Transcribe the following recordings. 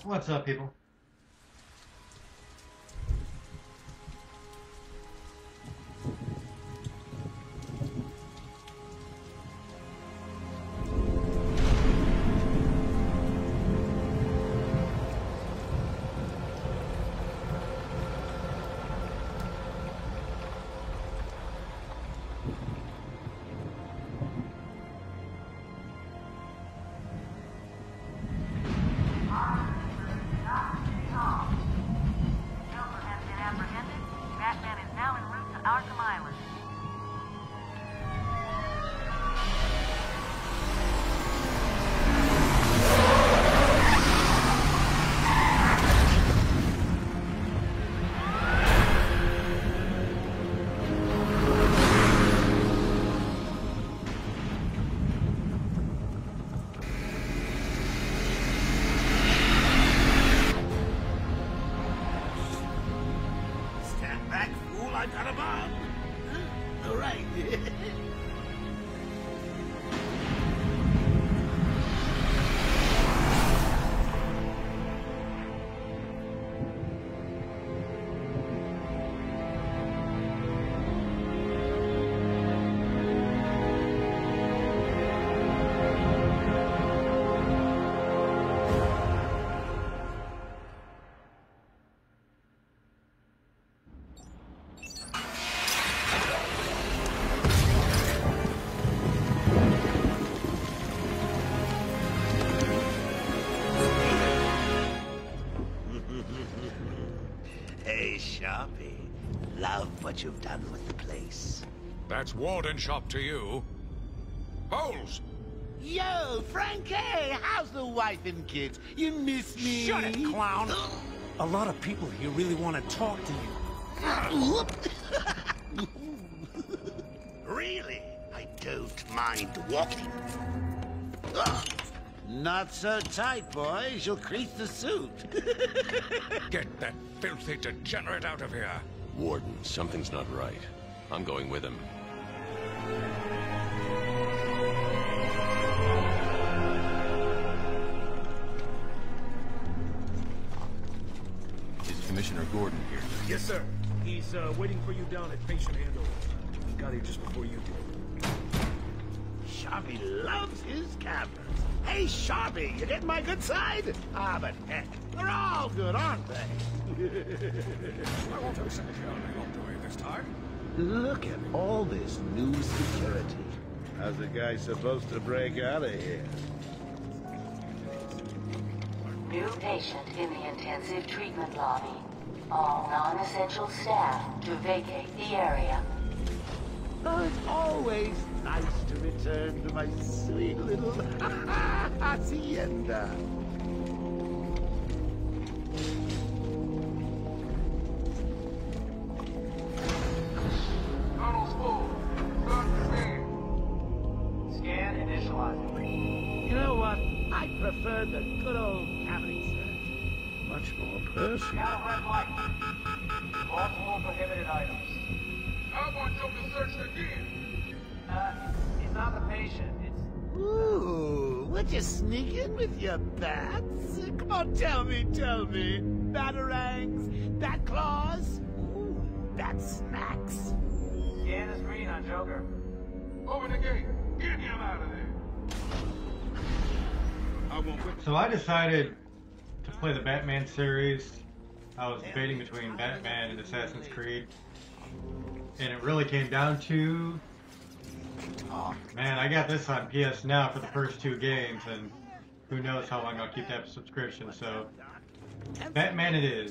What's up, people? Batman is now en route to Arkham Island. I got a bomb. All right. Hey, Sharpie. Love what you've done with the place. That's Warden Shop to you. Holes! Yo, Frankie! How's the wife and kids? You miss me? Shut it, clown! A lot of people here really want to talk to you. Really? I don't mind walking. Not so tight, boys. You'll crease the suit. Get that filthy degenerate out of here! Warden, something's not right. I'm going with him. Is Commissioner Gordon here? Yes, sir. He's waiting for you down at patient handover. He got here just before you did. Sharpie loves his cameras. Hey, Sharpie, you getting my good side? Ah, but heck, they're all good, aren't they? I won't accept your wrongdoing this time. Look at all this new security. How's the guy supposed to break out of here? New patient in the intensive treatment lobby. All non-essential staff to vacate the area. Oh, it's always nice to return to my sweet little hacienda. Tunnel's full. Start the scene. Scan initializing. You know what? I prefer the good old cavity search. Much more personal. Now red light. Multiple prohibited items. I want you to search again. It's not the patient. It's Ooh, would you sneak in with your bats? Come on, tell me. Batarangs, bat claws, ooh, bat snacks. scan is green on Joker. Open the gate. Get him out of there. I won't quit. So I decided to play the Batman series. I was debating between Batman and Assassin's Creed. And it really came down to... Man, I got this on PS Now for the first 2 games, and who knows how long I'll keep that subscription, so... Batman it is.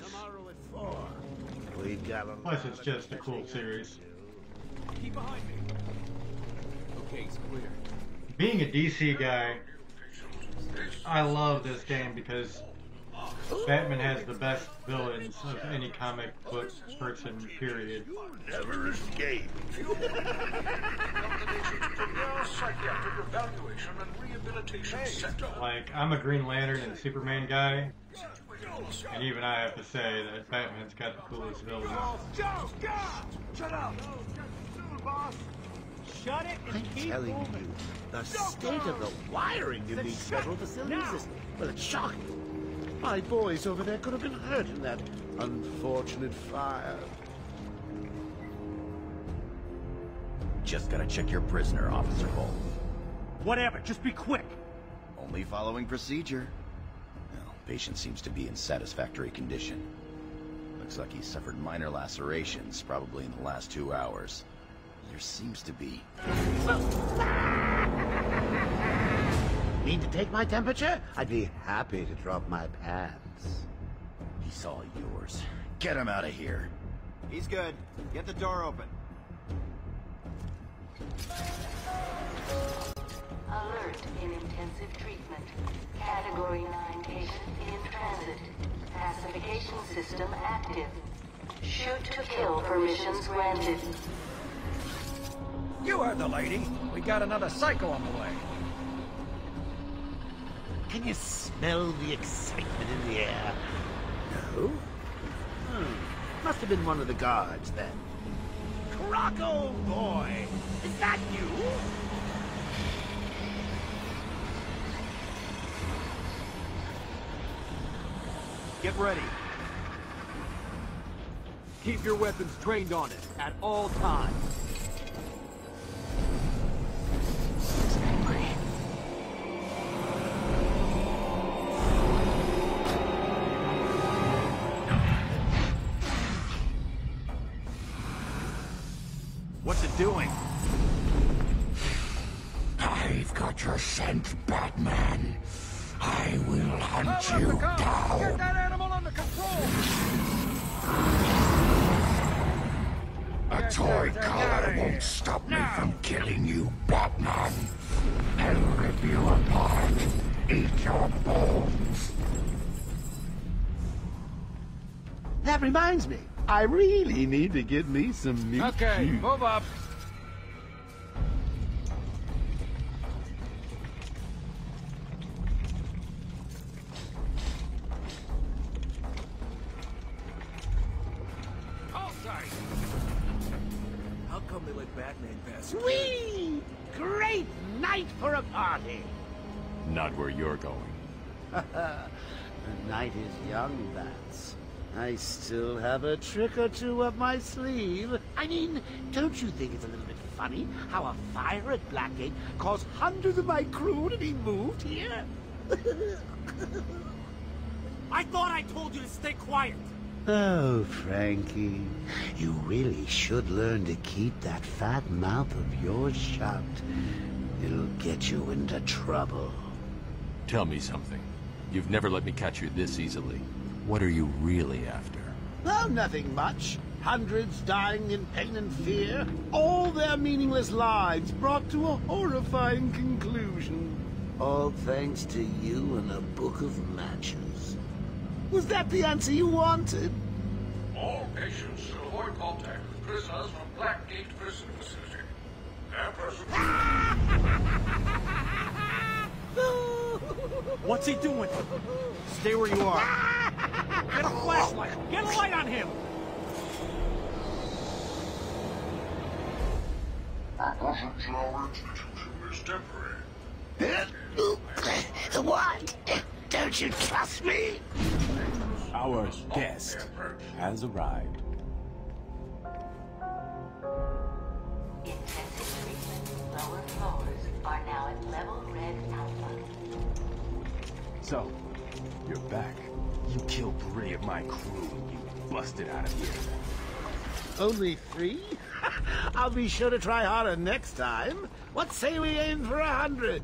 Plus, it's just a cool series. Keep behind me. Okay, it's clear. Being a DC guy, I love this game because Batman has the best villains of any comic book person, period. Never escape. Psychiatric evaluation and rehabilitation center. Like, I'm a Green Lantern and Superman guy, and even I have to say that Batman's got the coolest villains. Joe, shut up. Shut it and I'm keep telling moving. you, the state of the wiring in these federal facilities is, well, it's shocking. My boys over there could have been hurt in that unfortunate fire. Just gotta check your prisoner, Officer Holmes. Whatever, just be quick. Only following procedure. Well, patient seems to be in satisfactory condition. Looks like he suffered minor lacerations, probably in the last 2 hours. There seems to be... Need to take my temperature? I'd be happy to drop my pants. He's all yours. Get him out of here. He's good. Get the door open. Alert in intensive treatment. Category 9 patient in transit. Pacification system active. Shoot to kill permissions granted. You heard the lady. We got another psycho on the way. Can you smell the excitement in the air? No? Must have been one of the guards, then. Croco boy! Is that you? Get ready. Keep your weapons trained on it at all times. What's it doing? I've got your scent, Batman. I will hunt you down. Get that animal under control! A toy collar won't stop me from killing you, Batman. I'll rip you apart. Eat your bones. That reminds me. I really need to get me some new Okay, shoes. move up. Hold tight. How come they let Batman pass? Whee! Great night for a party. Not where you're going. The night is young, Bats. I still have a trick or two up my sleeve. I mean, don't you think it's a little bit funny how a fire at Blackgate caused hundreds of my crew to be moved here? I thought I told you to stay quiet. Oh, Frankie, you really should learn to keep that fat mouth of yours shut. It'll get you into trouble. Tell me something. You've never let me catch you this easily. What are you really after? Oh, nothing much. Hundreds dying in pain and fear. All their meaningless lives brought to a horrifying conclusion. All thanks to you and a book of matches. Was that the answer you wanted? All patients should avoid contact with prisoners from Blackgate Prison Facility. Their person... What's he doing? Stay where you are. Get a flashlight. Get a light on him. Our institution is temporary. What? Don't you trust me? Our guest has arrived. Intensive treatment. Lower floors are now at level red alpha. So, you're back. You killed 3 of my crew and you busted out of here. Only 3? I'll be sure to try harder next time. What say we aim for 100?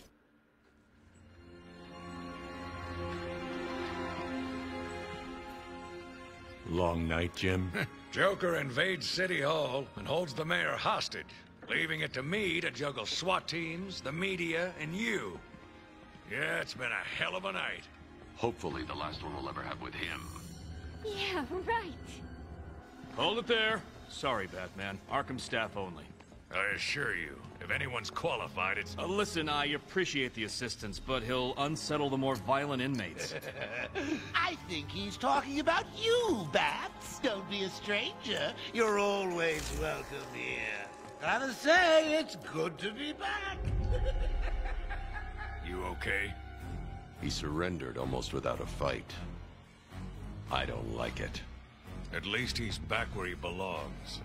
Long night, Jim? Joker invades City Hall and holds the mayor hostage, leaving it to me to juggle SWAT teams, the media, and you. Yeah, it's been a hell of a night. Hopefully the last one we'll ever have with him. Yeah, right. Hold it there. Sorry, Batman. Arkham staff only. I assure you, if anyone's qualified, it's... Listen, I appreciate the assistance, but he'll unsettle the more violent inmates. I think he's talking about you, Bats. Don't be a stranger. You're always welcome here. Gotta say, it's good to be back. You okay? He surrendered almost without a fight. I don't like it. At least he's back where he belongs.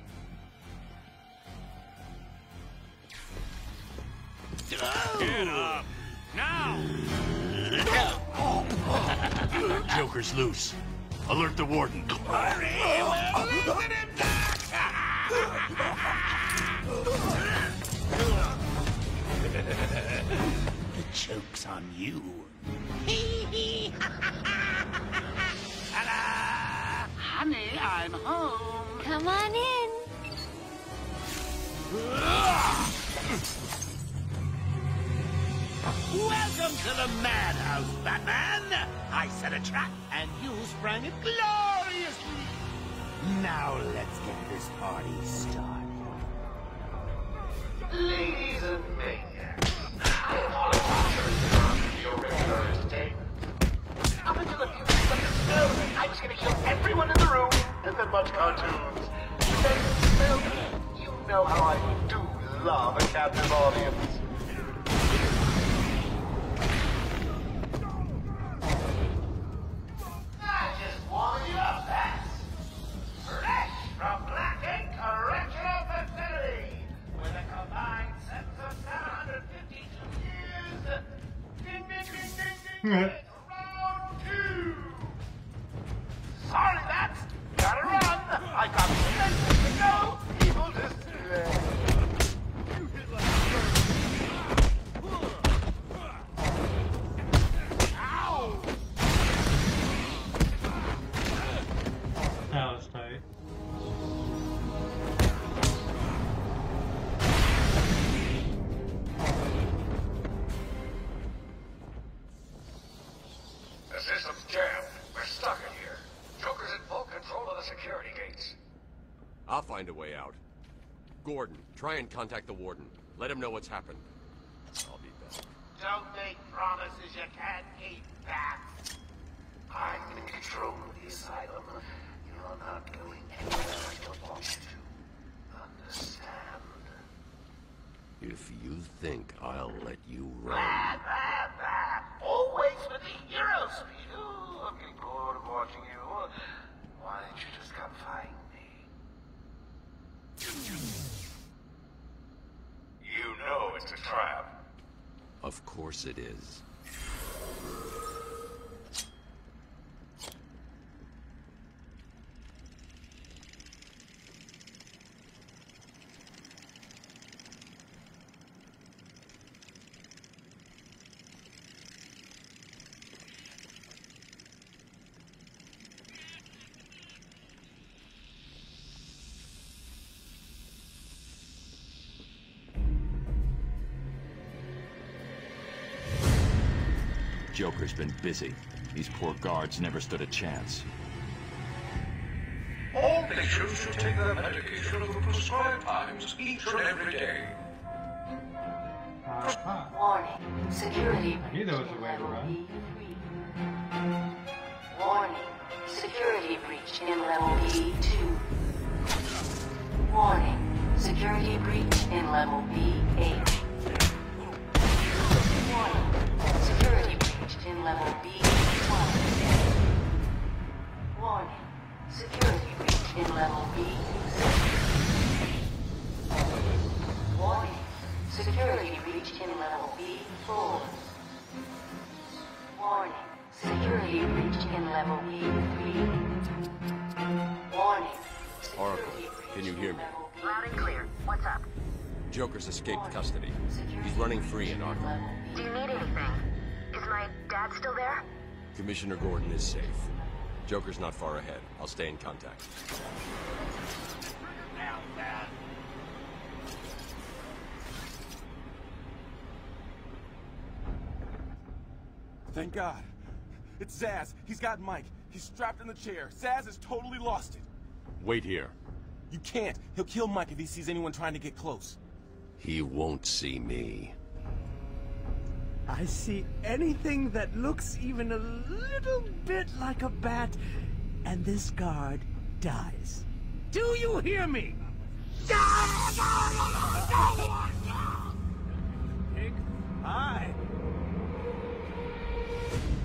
Get up! Now! Joker's loose. Alert the warden. Hurry! We're losing him back! The joke's on you. Ta-da! Honey, I'm home. Come on in. Welcome to the madhouse, Batman! I set a trap, and you sprang it gloriously! Now let's get this party started. Ladies and maniacs, I apologize for your regular entertainment. Up until a few seconds ago, I was going to kill everyone in the room and then watch cartoons. Then, well, you know how I do love a captive audience. I just warmed you up, Bats. Fresh from Black Ink Correctional Facility, with a combined sentence of 752 years. Ding, ding, ding, ding, ding. Round two. Sorry, Bats. Gotta run. I got places to go. People just Ow! That was tight. The system's jammed. We're stuck in here. Joker's in full control of the security gates. I'll find a way out. Gordon, try and contact the warden. Let him know what's happened. I'll be back. Don't make promises you can't keep, Bats. I'm in control of the asylum. You're not going anywhere I don't want you to. Understand? If you think I'll let you run... Always with the hero speed. Ooh, I'm getting bored of watching you. Why don't you just come find me? You know it's a trap. Of course it is. Joker's been busy. These poor guards never stood a chance. All patients should take their medication at the prescribed times each and every day. Warning. Security. I knew there was a way to run. Warning. Security breach in level B2. Warning. Security breach in level B8. Warning. Security breach in level B1. Warning. Security breach in level B6. Warning. Security breach in level B4. Warning. Security breach in level B3. Warning. Oracle, can you hear me? Loud and clear. What's up? Joker's escaped custody. He's running free in Arkham. Do you need anything? Is my dad still there? Commissioner Gordon is safe. Joker's not far ahead. I'll stay in contact. Thank God. It's Zsasz. He's got Mike. He's strapped in the chair. Zsasz has totally lost it. Wait here. You can't. He'll kill Mike if he sees anyone trying to get close. He won't see me. I see anything that looks even a little bit like a bat, and this guard dies. Do you hear me? Pig, hi.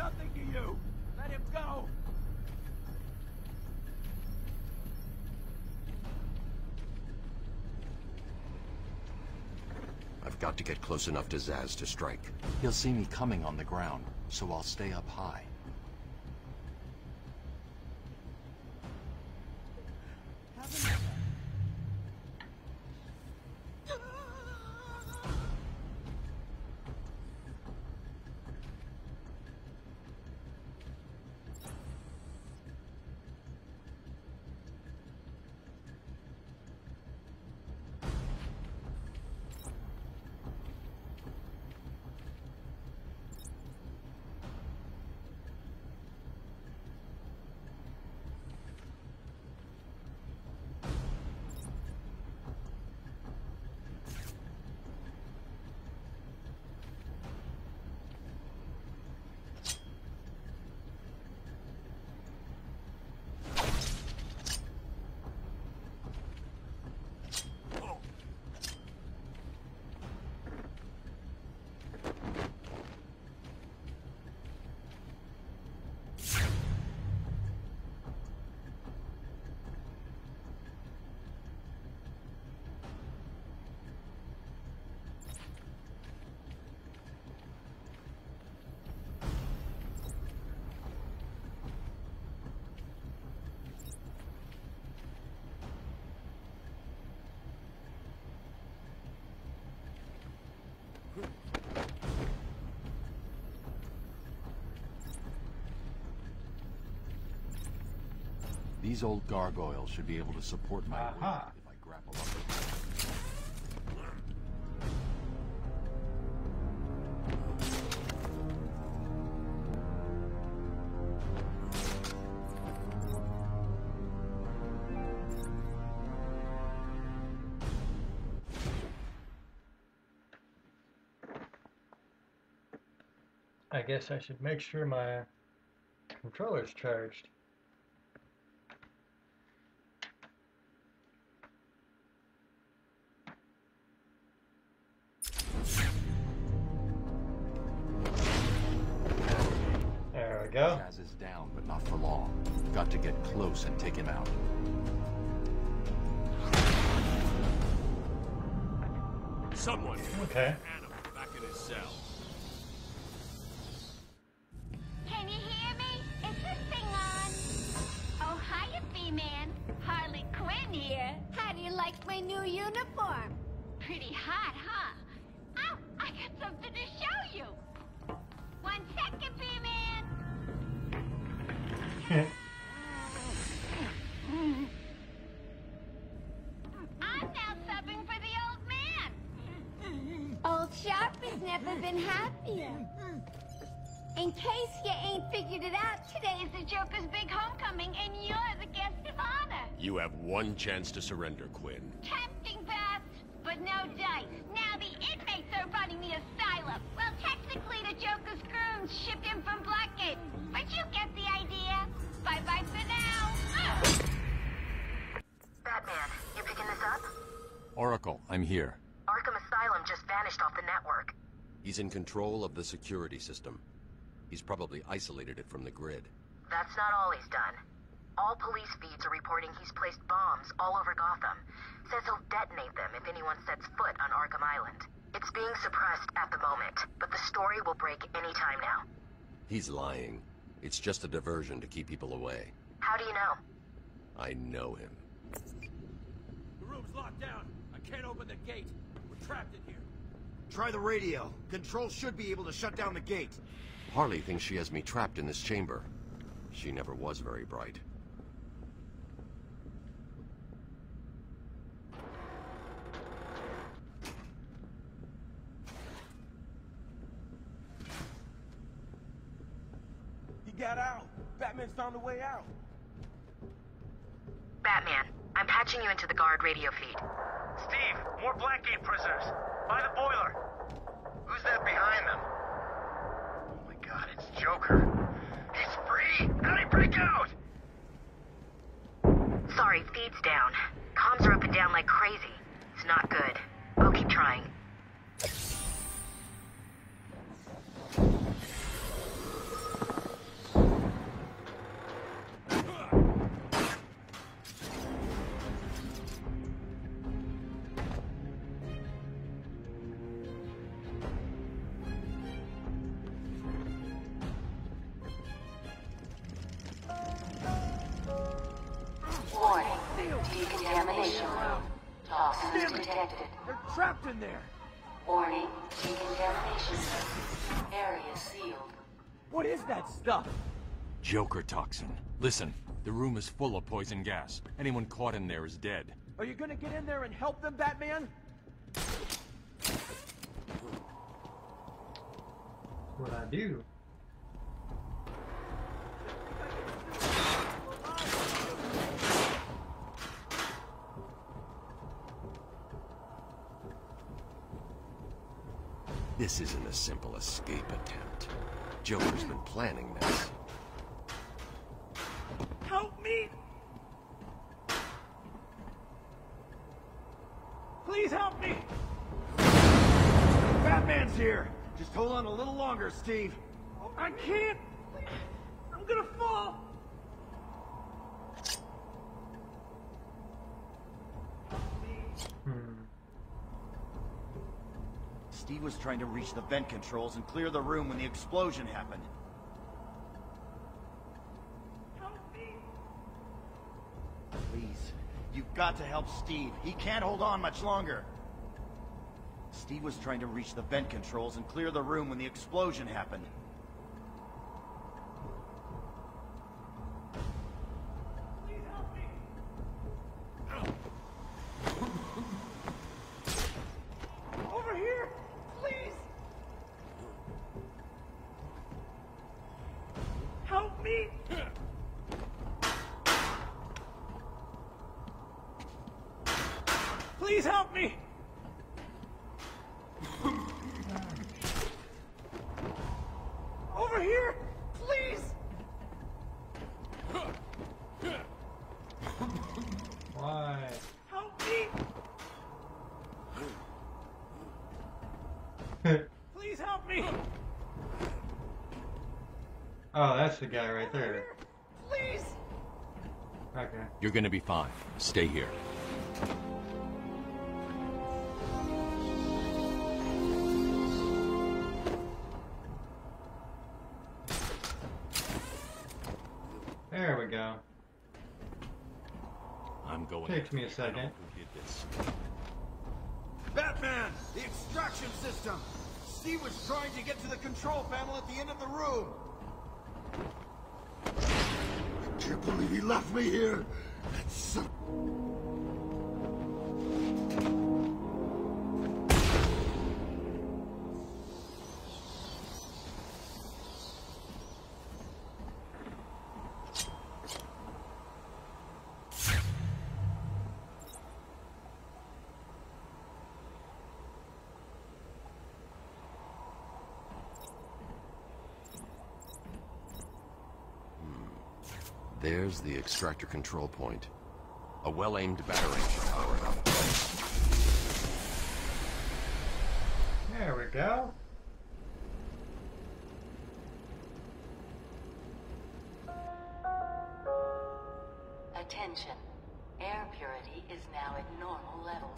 nothing to you! Let him go! I've got to get close enough to Zaz to strike. He'll see me coming on the ground, so I'll stay up high. These old gargoyles should be able to support my weight if I grapple up. I guess I should make sure my controller's charged. There we go. Chaz is down, but not for long. Got to get close and take him out. Someone okay. Adam back in his cell. Can you hear me? Is this thing on? Oh, hiya, B-Man. Harley Quinn here. How do you like my new uniform? Pretty hot, huh? Oh, I got something to show you. 1 second, B-Man. I'm now subbing for the old man. Old Sharp has never been happier. In case you ain't figured it out, today is the Joker's big homecoming, and you're the guest of honor. You have one chance to surrender, Quinn. Tempting, perhaps, but no dice. Now the inmates are running the asylum. Well, technically the Joker's goons shipped in from Blackgate, but you get the idea. Bye-bye for now. Batman, you picking this up? Oracle, I'm here. Arkham Asylum just vanished off the network. He's in control of the security system. He's probably isolated it from the grid. That's not all he's done. All police feeds are reporting he's placed bombs all over Gotham. Says he'll detonate them if anyone sets foot on Arkham Island. It's being suppressed at the moment, but the story will break any time now. He's lying. It's just a diversion to keep people away. How do you know? I know him. The room's locked down. I can't open the gate. We're trapped in here. Try the radio. Control should be able to shut down the gate. Harley thinks she has me trapped in this chamber. She never was very bright. He got out. Batman's found a way out. Batman, I'm patching you into the guard radio feed. Steve, more Blackgate prisoners. By the boiler. Who's that behind them? Oh my god, it's Joker. He's free! How'd he break out? Sorry, feed's down. Comms are up and down like crazy. It's not good. I'll keep trying. Toxins detected. They're trapped in there. Warning, decontamination. Area sealed. What is that stuff? Joker toxin. Listen, the room is full of poison gas. Anyone caught in there is dead. Are you gonna get in there and help them, Batman? What I do? This isn't a simple escape attempt. Joker's been planning this. Help me! Please help me! Batman's here! Just hold on a little longer, Steve. I can't! I'm gonna fall! Steve was trying to reach the vent controls and clear the room when the explosion happened. Help me! Please, you've got to help Steve. He can't hold on much longer. Steve was trying to reach the vent controls and clear the room when the explosion happened. Please help me! Over here! Please! Help me! Please help me! Over here! Please! Why? Help me! Please help me! Oh, that's the guy right there. Please! Okay. You're gonna be fine. Stay here. There we go. I'm going. Takes me a second. Who did this? Batman! The extraction system! Steve was trying to get to the control panel at the end of the room! I can't believe he left me here! That's so... There's the extractor control point. A well-aimed battery should power it up. There we go. Attention. Air purity is now at normal levels.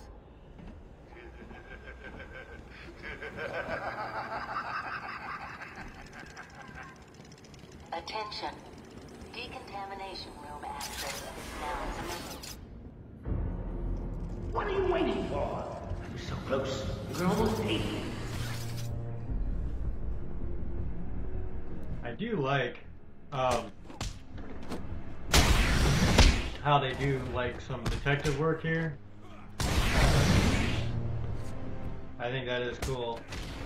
Attention. Decontamination room access is now permitted. What are you waiting for? You're so close. You're almost 80. I do like how they do like some detective work here. I think that is cool.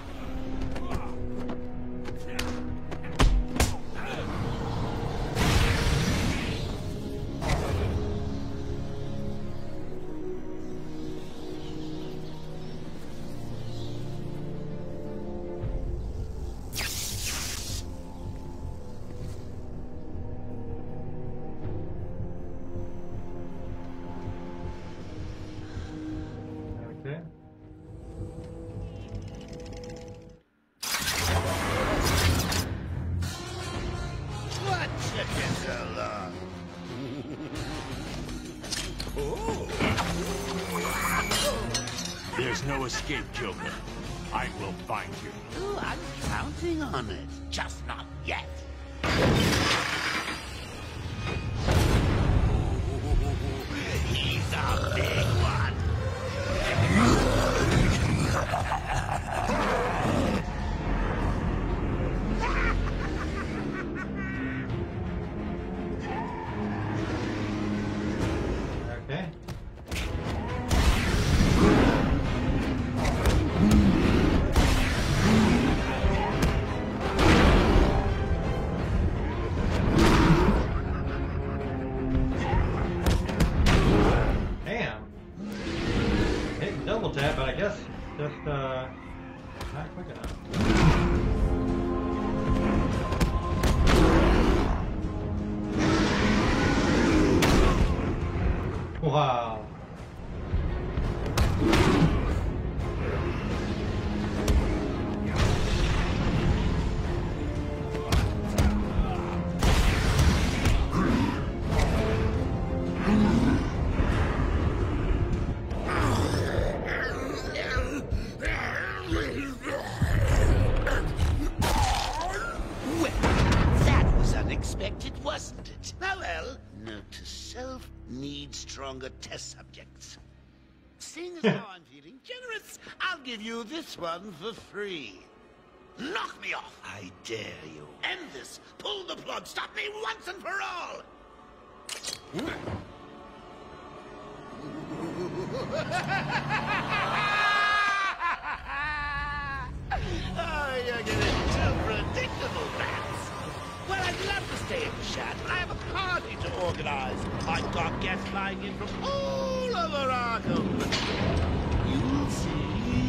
Okay. What chickens along? There's no escape, Joker. I will find you. Oh, I'm counting on it. Just not yet. He's a big one. triple tap, but I guess just not quick enough. Wow. Wasn't it? Well, note to self, need stronger test subjects. Seeing as how I'm feeling generous, I'll give you this one for free. Knock me off, I dare you. End this. Pull the plug. Stop me once and for all. Oh, you're getting too predictable, Bats. Well, I'd love to stay and chat, but I have a party to organize. I've got guests flying in from all over Arkham. You'll see.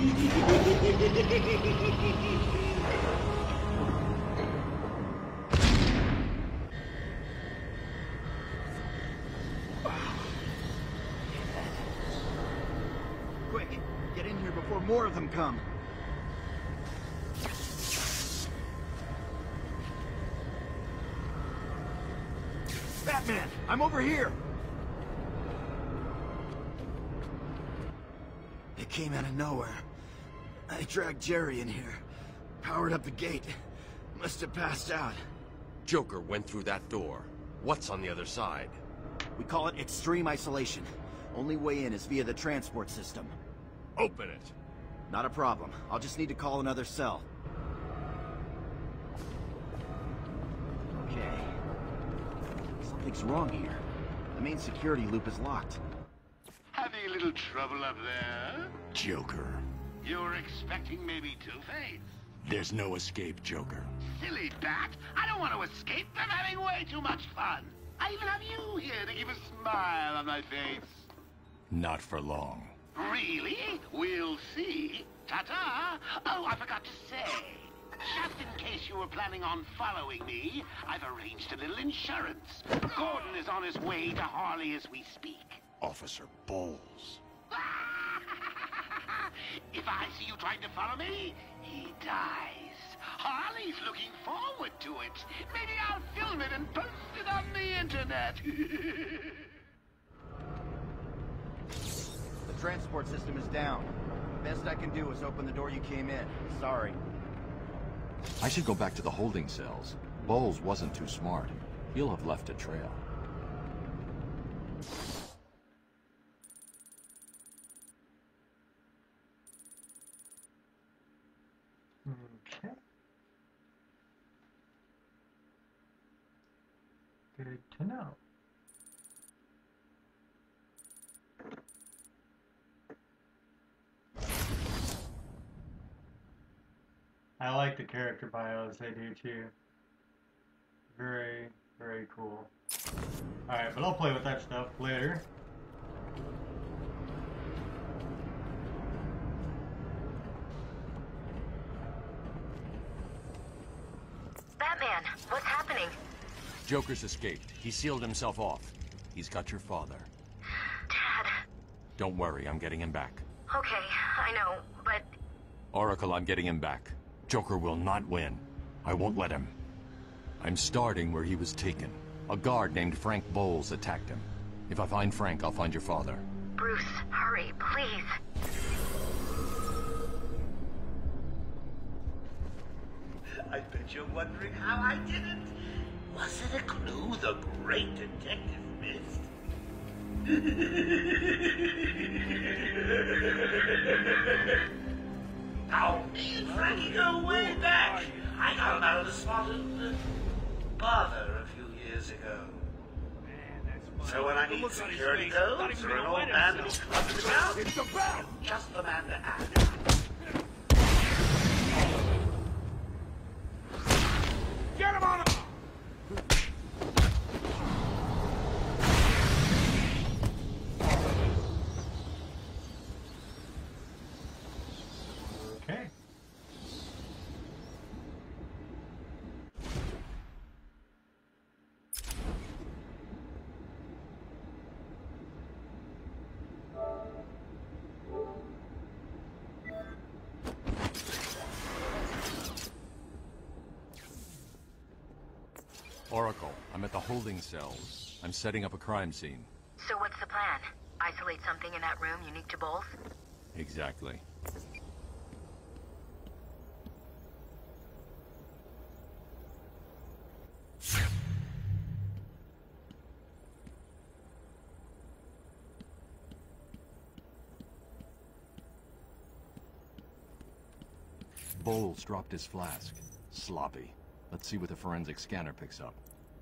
Quick, get in here before more of them come. Batman, I'm over here! It came out of nowhere. I dragged Jerry in here, powered up the gate. Must have passed out. Joker went through that door. What's on the other side? We call it extreme isolation. Only way in is via the transport system. Open it! Not a problem. I'll just need to call another cell. Okay. Something's wrong here. The main security loop is locked. Having a little trouble up there? Joker. You're expecting maybe Two-Face? There's no escape, Joker. Silly bat! I don't want to escape. I'm having way too much fun. I even have you here to keep a smile on my face. Not for long. Really? We'll see. Ta-ta! Oh, I forgot to say. Just in case you were planning on following me, I've arranged a little insurance. Gordon is on his way to Harley as we speak. Officer Bowles. If I see you trying to follow me, he dies. Harley's looking forward to it. Maybe I'll film it and post it on the internet. The transport system is down. Best I can do is open the door you came in. Sorry. I should go back to the holding cells. Bowles wasn't too smart. He'll have left a trail. Okay. Good to know. I like the character bios, they do too. Very, very cool. Alright, but I'll play with that stuff later. Batman, what's happening? Joker's escaped. He sealed himself off. He's got your father. Dad. Don't worry, I'm getting him back. Okay, I know, but... Oracle, I'm getting him back. Joker will not win. I won't let him. I'm starting where he was taken. A guard named Frank Bowles attacked him. If I find Frank, I'll find your father. Bruce, hurry, please. I bet you're wondering how I did it. Was it a clue the great detective missed? Now, me and Frankie go way back. I got him out of the spotted bother a few years ago. So when I need security codes or an old man to be clubbed about, just the man to ask. Get him on him! Oracle, I'm at the holding cells. I'm setting up a crime scene. So what's the plan? Isolate something in that room unique to both? Exactly. Bowles dropped his flask. Sloppy. Let's see what the forensic scanner picks up.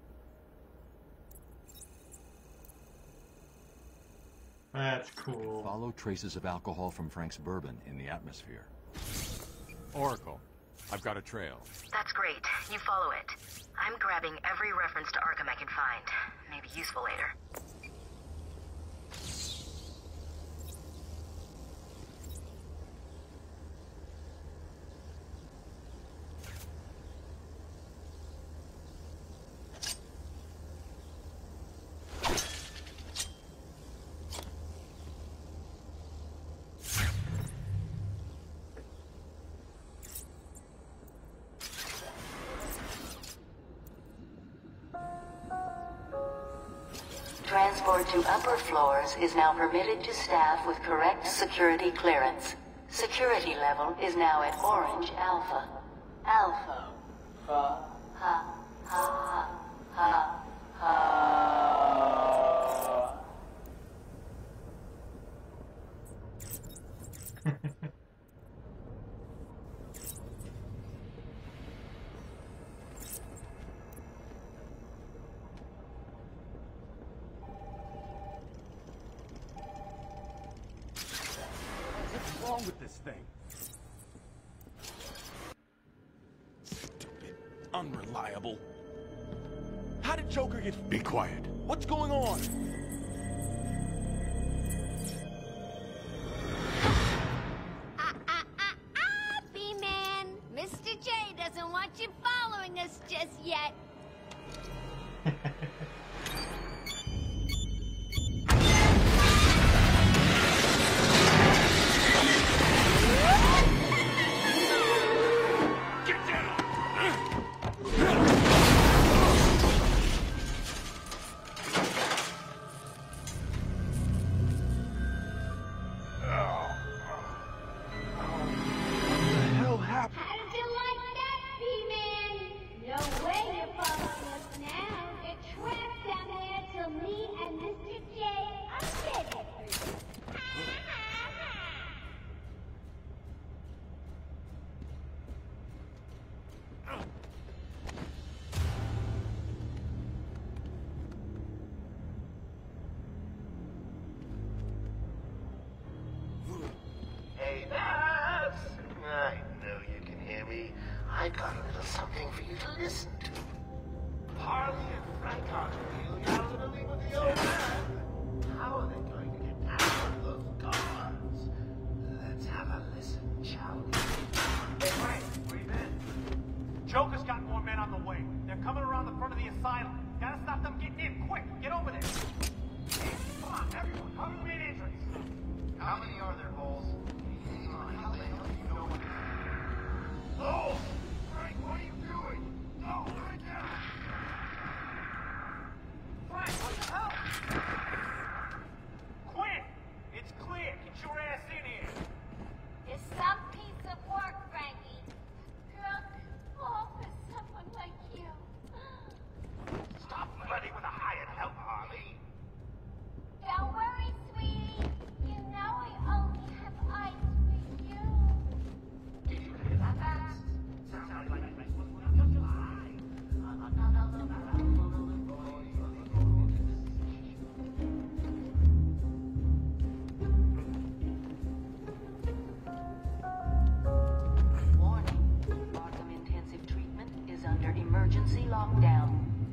That's cool. Follow traces of alcohol from Frank's bourbon in the atmosphere. Oracle, I've got a trail. That's great. You follow it. I'm grabbing every reference to Arkham I can find. Maybe useful later. Transport to upper floors is now permitted to staff with correct security clearance. Security level is now at Orange Alpha. Alpha. Ha, ha, ha, ha, ha. What's wrong with this thing? Stupid. Unreliable. How did Joker get... Be quiet. What's going on? B-Man! Mr. J doesn't want you following us just yet. Hey, Babs! I know you can hear me. I got a little something for you to listen to. Harley and Frank are dealing out a little with the old man. How are they going to get down with those guards? Let's have a listen, shall we? Hey, Frank, where you been? Joker's got more men on the way. They're coming around the front of the asylum. Gotta stop them getting in, quick! Get over there! Hey, come on, everyone, cover the main entrance! How many are there, Bowles? How the hell do you know what... Oh! Frank, what are you doing? No, right now! Frank, what the hell? Quinn! It's clear! Get your ass in here! It's some piece of work, Frankie. Drunk, all for someone like you. Stop running with a hired help, Harley! Don't worry, sweetie. You know I only have eyes for you. Did you hear that, Babs? Sounded like Frank was one of your July. Warning. Arkham Intensive Treatment is under emergency lockdown.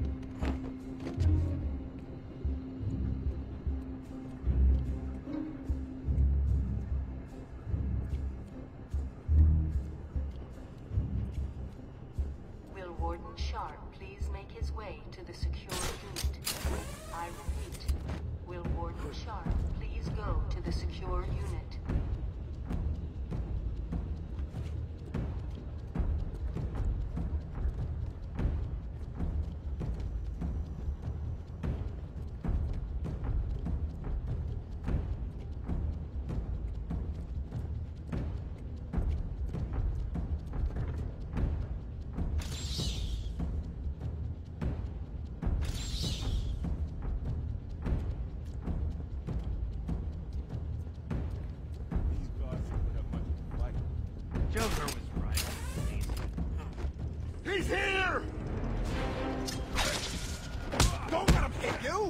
Will Warden Sharp please make his way to the secure unit? I repeat, will Warden Sharp please go to the secure unit? Joker was right. He's here! Don't let him hit you!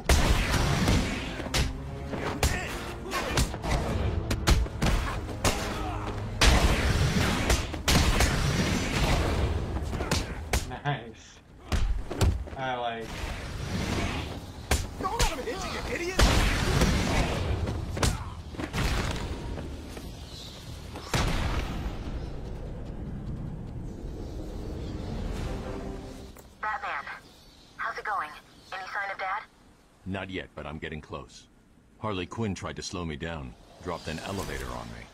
Nice. I like. Don't let him hit you, you idiot! Batman, how's it going? Any sign of Dad? Not yet, but I'm getting close. Harley Quinn tried to slow me down, dropped an elevator on me.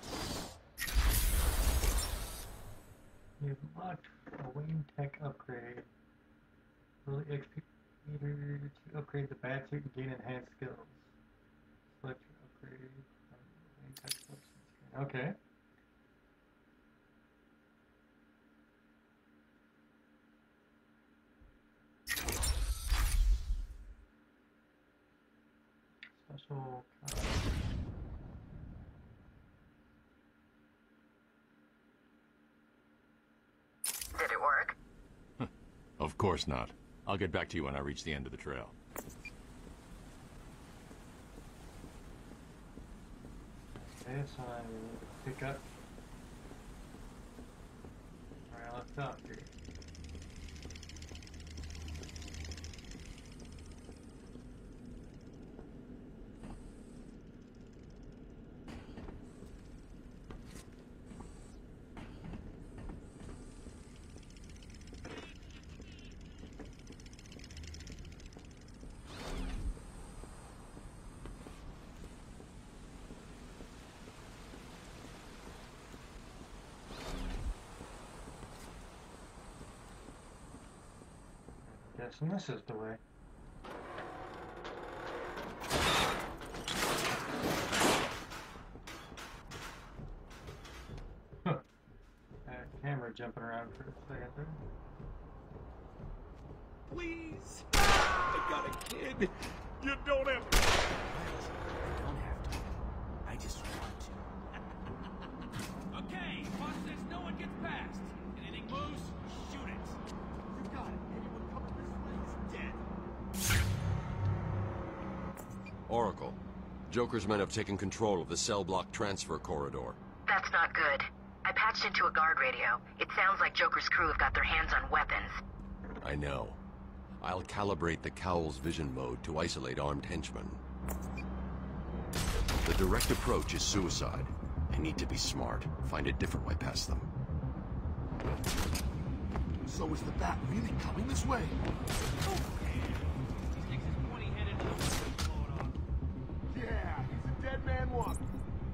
You've unlocked a Wayne Tech upgrade. Early XP meter to upgrade the bat suit and gain enhanced skills. Select your upgrade from Wayne Tech substance. Okay. Special. Did it work? Of course not. I'll get back to you when I reach the end of the trail. Okay, so I need to pick up where I left off here. Guessing this is the way. Huh. That camera jumping around for a second there. Please! I got a kid! You don't have to! I don't have to. I just want to. Okay, watch this. No one gets past. Anything moves, shoot it. You got it. Anyone come to this place dead. Oracle, Joker's men have taken control of the cell block transfer corridor. That's not good. I patched into a guard radio. It sounds like Joker's crew have got their hands on weapons. I know. I'll calibrate the Cowl's vision mode to isolate armed henchmen. The direct approach is suicide. I need to be smart. Find a different way past them. So is the bat really coming this way? Yeah, he's a dead man walking.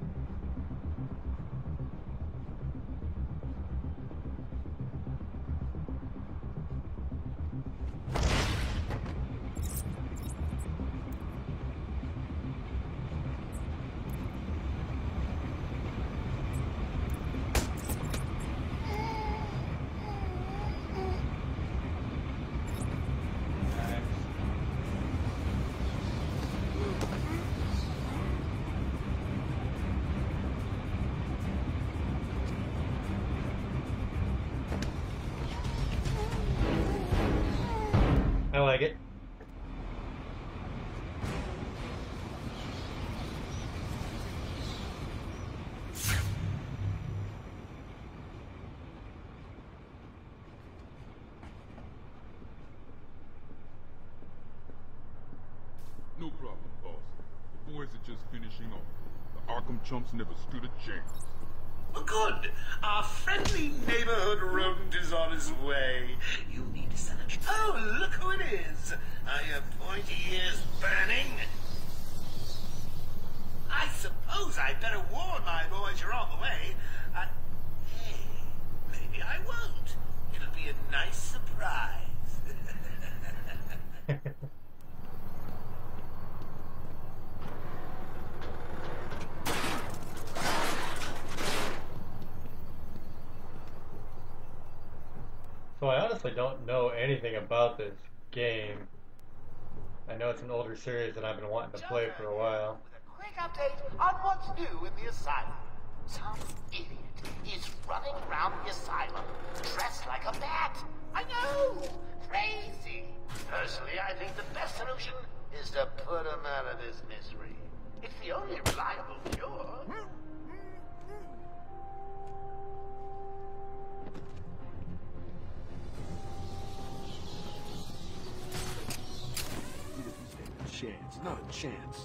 I like it. No problem, boss. The boys are just finishing off. The Arkham chumps never stood a chance. Good. Our friendly neighborhood rodent is on his way. You need to search. Oh, look who it is. Are your pointy ears burning? I suppose I'd better warn my boys you're on the way. Hey, maybe I won't. It'll be a nice surprise. So I honestly don't know anything about this game. I know it's an older series that I've been wanting to play for a while. Quick update on what's new in the asylum. Some idiot is running around the asylum dressed like a bat. I know! Crazy! Personally, I think the best solution is to put him out of his misery. It's the only reliable cure. Chance, not a chance.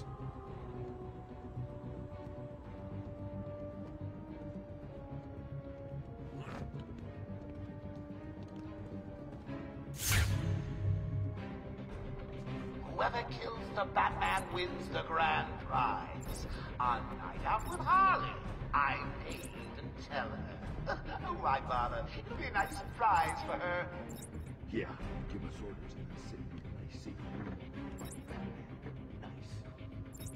Whoever kills the Batman wins the grand prize. On Night Out with Harley. I may even tell her. Why bother? It'll be a nice surprise for her. Yeah, give us orders in the city. I see. Fight Batman. Nice.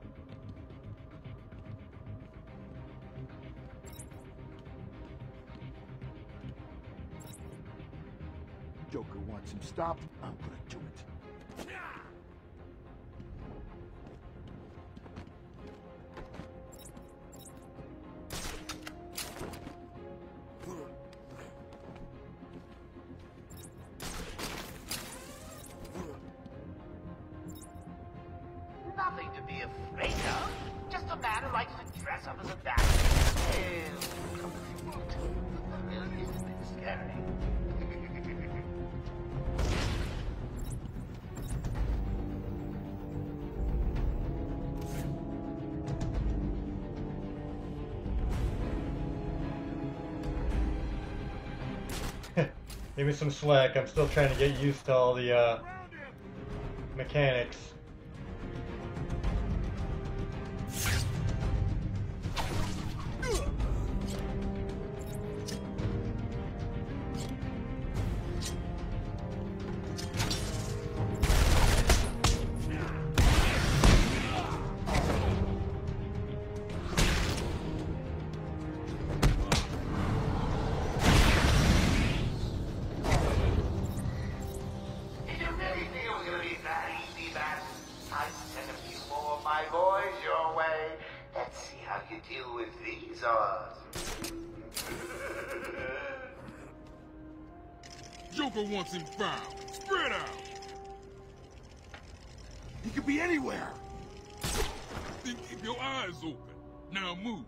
Joker wants him stopped. I'm gonna do it. Nothing to be afraid of. Just a man who likes to dress up as a bat. Really is a bit scary. Give me some slack. I'm still trying to get used to all the mechanics. Joker wants him found. Spread out. He could be anywhere. Then keep your eyes open. Now move.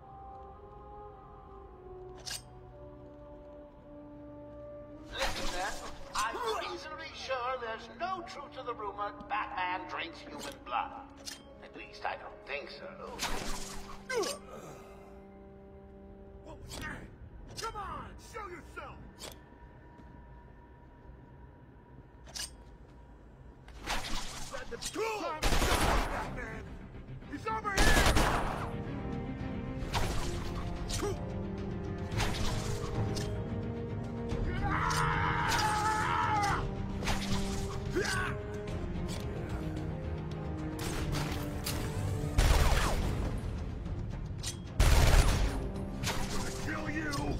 Listen, I'm reasonably sure there's no truth to the rumor Batman drinks human blood. At least I don't think so. What was that? Come on, show yourself! Batman! He's over here! Kill you!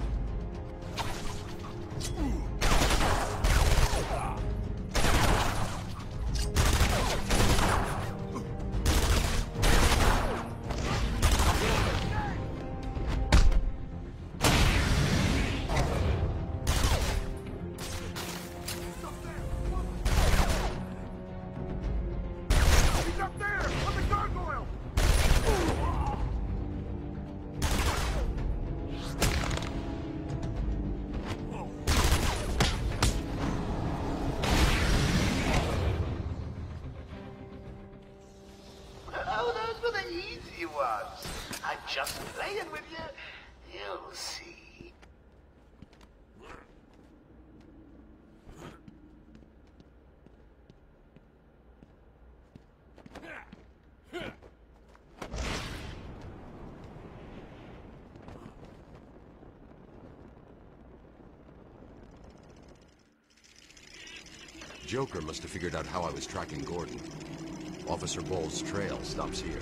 I'm just playing with you. You'll see. Joker must have figured out how I was tracking Gordon. Officer Bowles' trail stops here.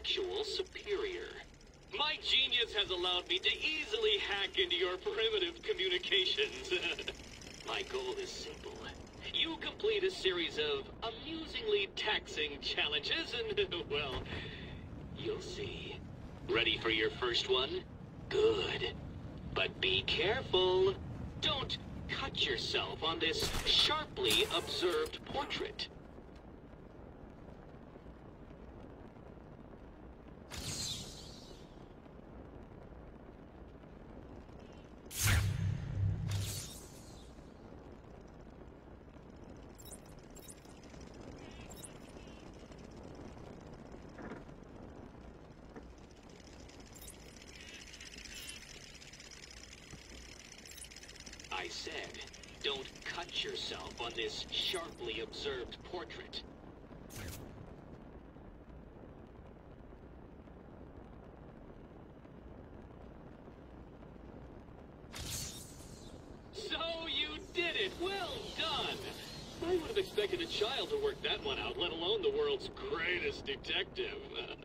intellectual superior. My genius has allowed me to easily hack into your primitive communications. My goal is simple. You complete a series of amusingly taxing challenges and, well, you'll see. Ready for your first one? Good. But be careful. Don't cut yourself on this sharply observed portrait. I said, don't cut yourself on this sharply observed portrait. So you did it! Well done! I would have expected a child to work that one out, let alone the world's greatest detective.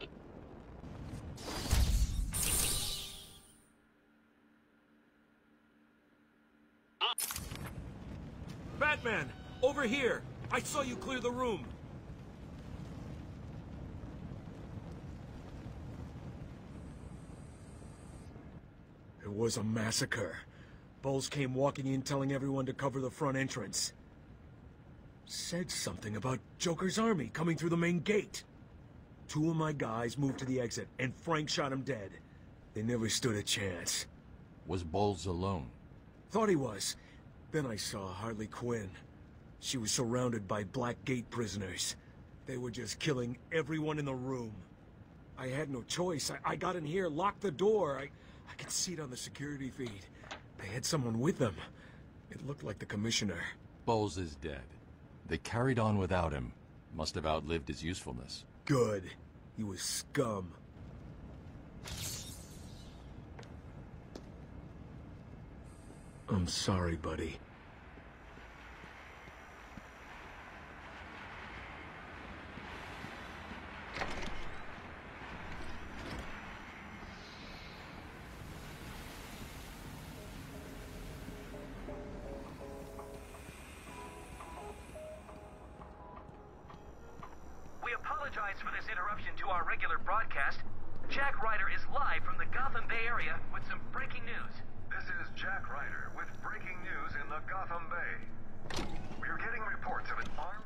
Batman! Over here! I saw you clear the room! It was a massacre. Bowles came walking in telling everyone to cover the front entrance. Said something about Joker's army coming through the main gate. 2 of my guys moved to the exit, and Frank shot him dead. They never stood a chance. Was Bowles alone? Thought he was. Then I saw Harley Quinn. She was surrounded by Black Gate prisoners. They were just killing everyone in the room. I had no choice. I got in here, locked the door. I could see it on the security feed. They had someone with them. It looked like the commissioner. Bowles is dead. They carried on without him. Must have outlived his usefulness. Good. He was scum. I'm sorry, buddy. We apologize for this interruption to our regular broadcast. Jack Ryder is live from the Gotham Bay area with some breaking news. This is Jack Ryder with breaking news in the Gotham Bay. We are getting reports of an armed...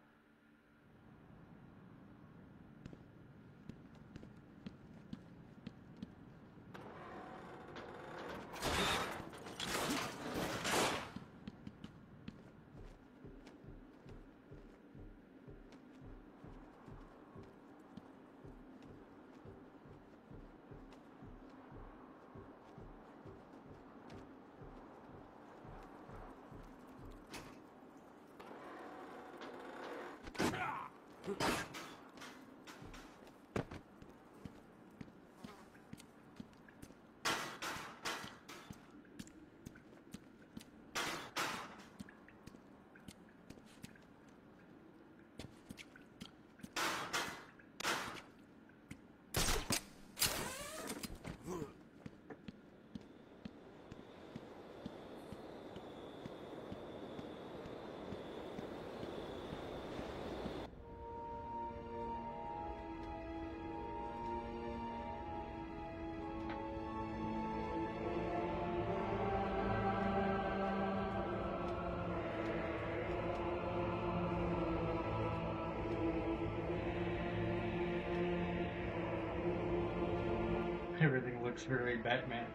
Everything looks very Batman.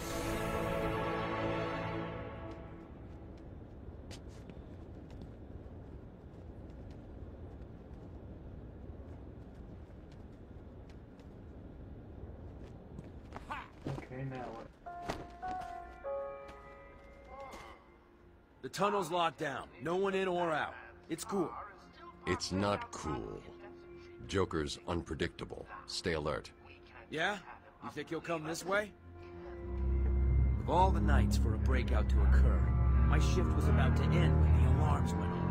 Okay, now what? The tunnel's locked down. No one in or out. It's cool. It's not cool. Joker's unpredictable. Stay alert. Yeah? You think he'll come this way? Of all the nights for a breakout to occur, my shift was about to end when the alarms went off.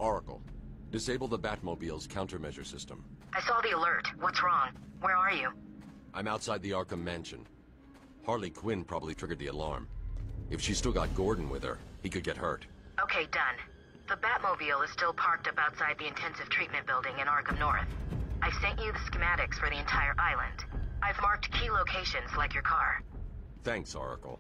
Oracle, disable the Batmobile's countermeasure system. I saw the alert. What's wrong? Where are you? I'm outside the Arkham Mansion. Harley Quinn probably triggered the alarm. If she's still got Gordon with her, he could get hurt. Okay, done. The Batmobile is still parked up outside the intensive treatment building in Arkham North. I've sent you the schematics for the entire island. I've marked key locations like your car. Thanks, Oracle.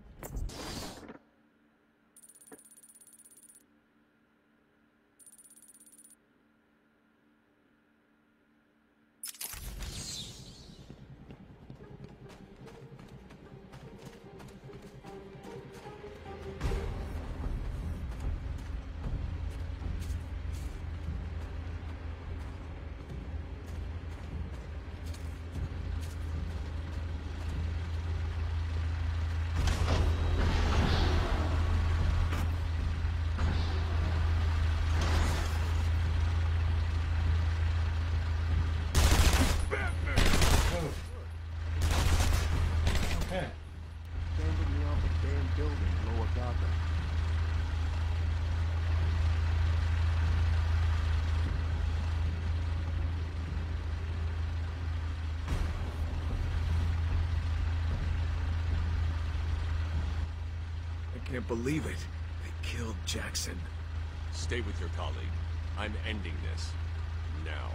I can't believe it. They killed Jackson. Stay with your colleague. I'm ending this. Now.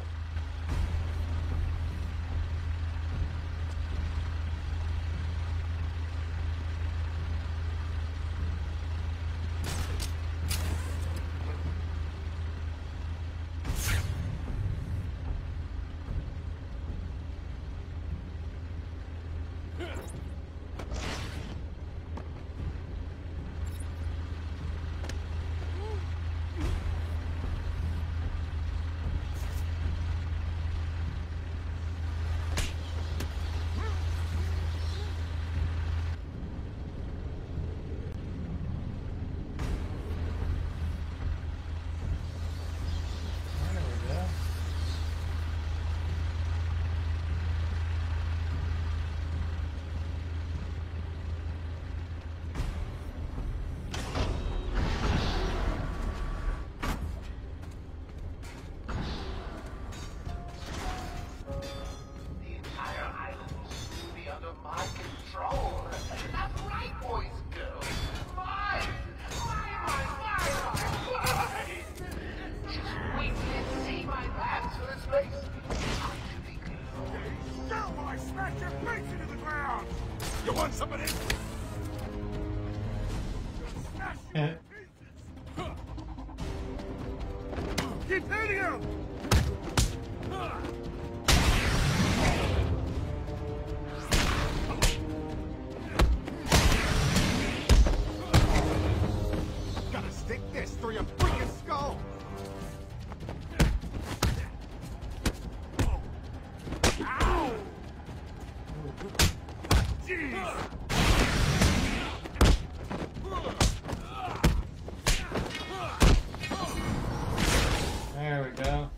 You want some of this? Keep hitting him! Gotta stick this through your freaking skull! Ow! Jeez! There we go.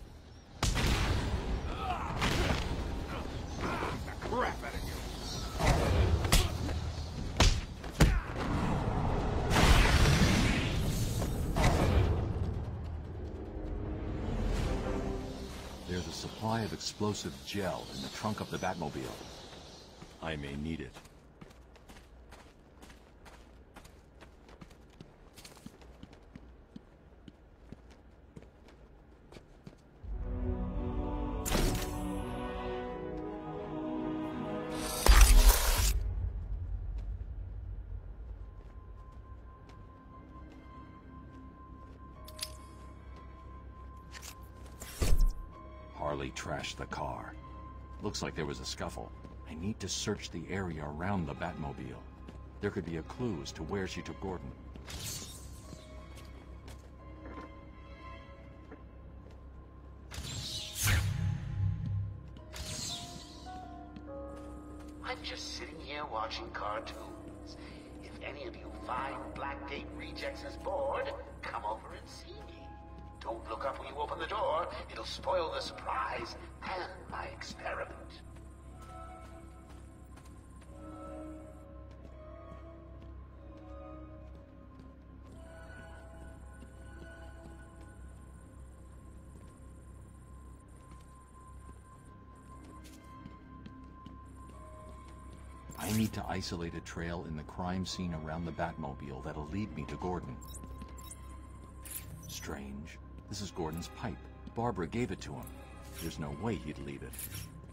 Crap out of you! There's a supply of explosive gel in the trunk of the Batmobile. I may need it. Harley trashed the car. Looks like there was a scuffle. I need to search the area around the Batmobile. There could be a clue as to where she took Gordon. I'm just sitting here watching cartoons. If any of you fine Blackgate rejects is bored, come over and see me. Don't look up when you open the door. It'll spoil the surprise and my experiment. I need to isolate a trail in the crime scene around the Batmobile that'll lead me to Gordon. Strange. This is Gordon's pipe. Barbara gave it to him. There's no way he'd leave it.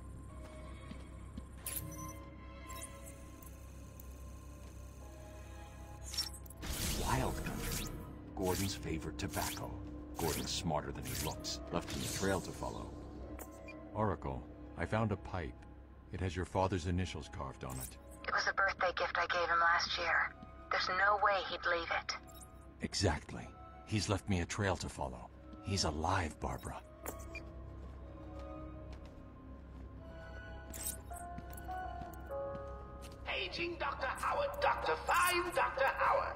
Wild country. Gordon's favorite tobacco. Gordon's smarter than he looks. Left him a trail to follow. Oracle, I found a pipe. It has your father's initials carved on it. It was a birthday gift I gave him last year. There's no way he'd leave it. Exactly. He's left me a trail to follow. He's alive, Barbara. Paging Dr. Howard. Dr. Fine Dr. Howard.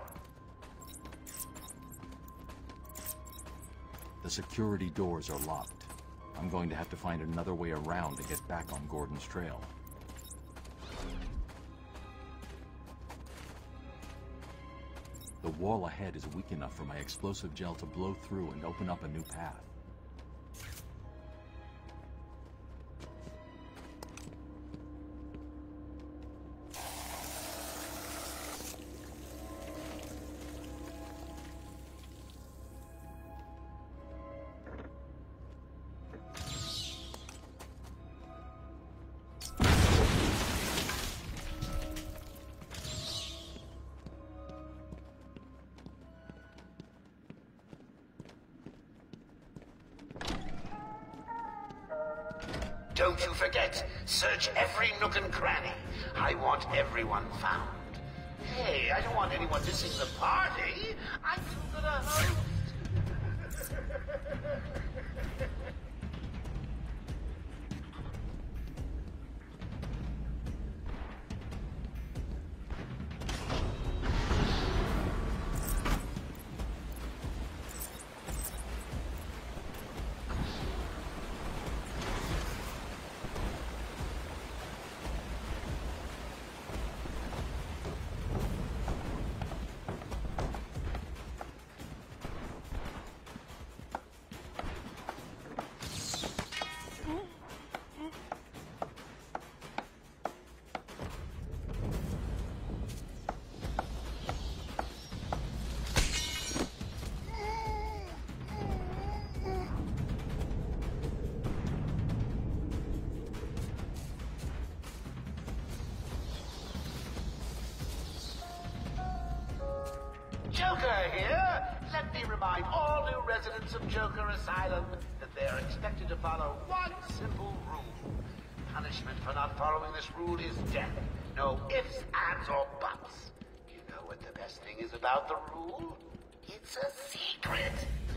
The security doors are locked. I'm going to have to find another way around to get back on Gordon's trail. The wall ahead is weak enough for my explosive gel to blow through and open up a new path. Don't you forget, search every nook and cranny. I want everyone found. Hey, I don't want anyone missing the party. I'm too good a host. Joker here! Let me remind all new residents of Joker Asylum that they are expected to follow one simple rule. Punishment for not following this rule is death. No ifs, ands, or buts. You know what the best thing is about the rule? It's a secret!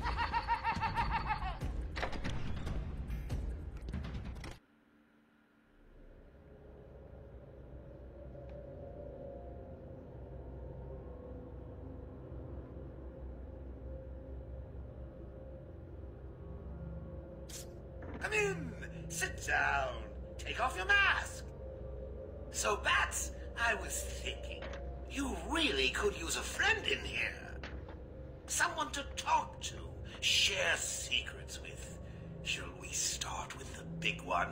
Come in, sit down, take off your mask. So, Bats, I was thinking, you really could use a friend in here. Someone to talk to, share secrets with. Shall we start with the big one?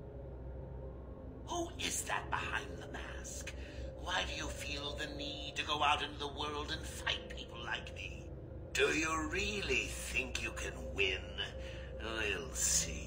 Who is that behind the mask? Why do you feel the need to go out into the world and fight people like me? Do you really think you can win? We'll see.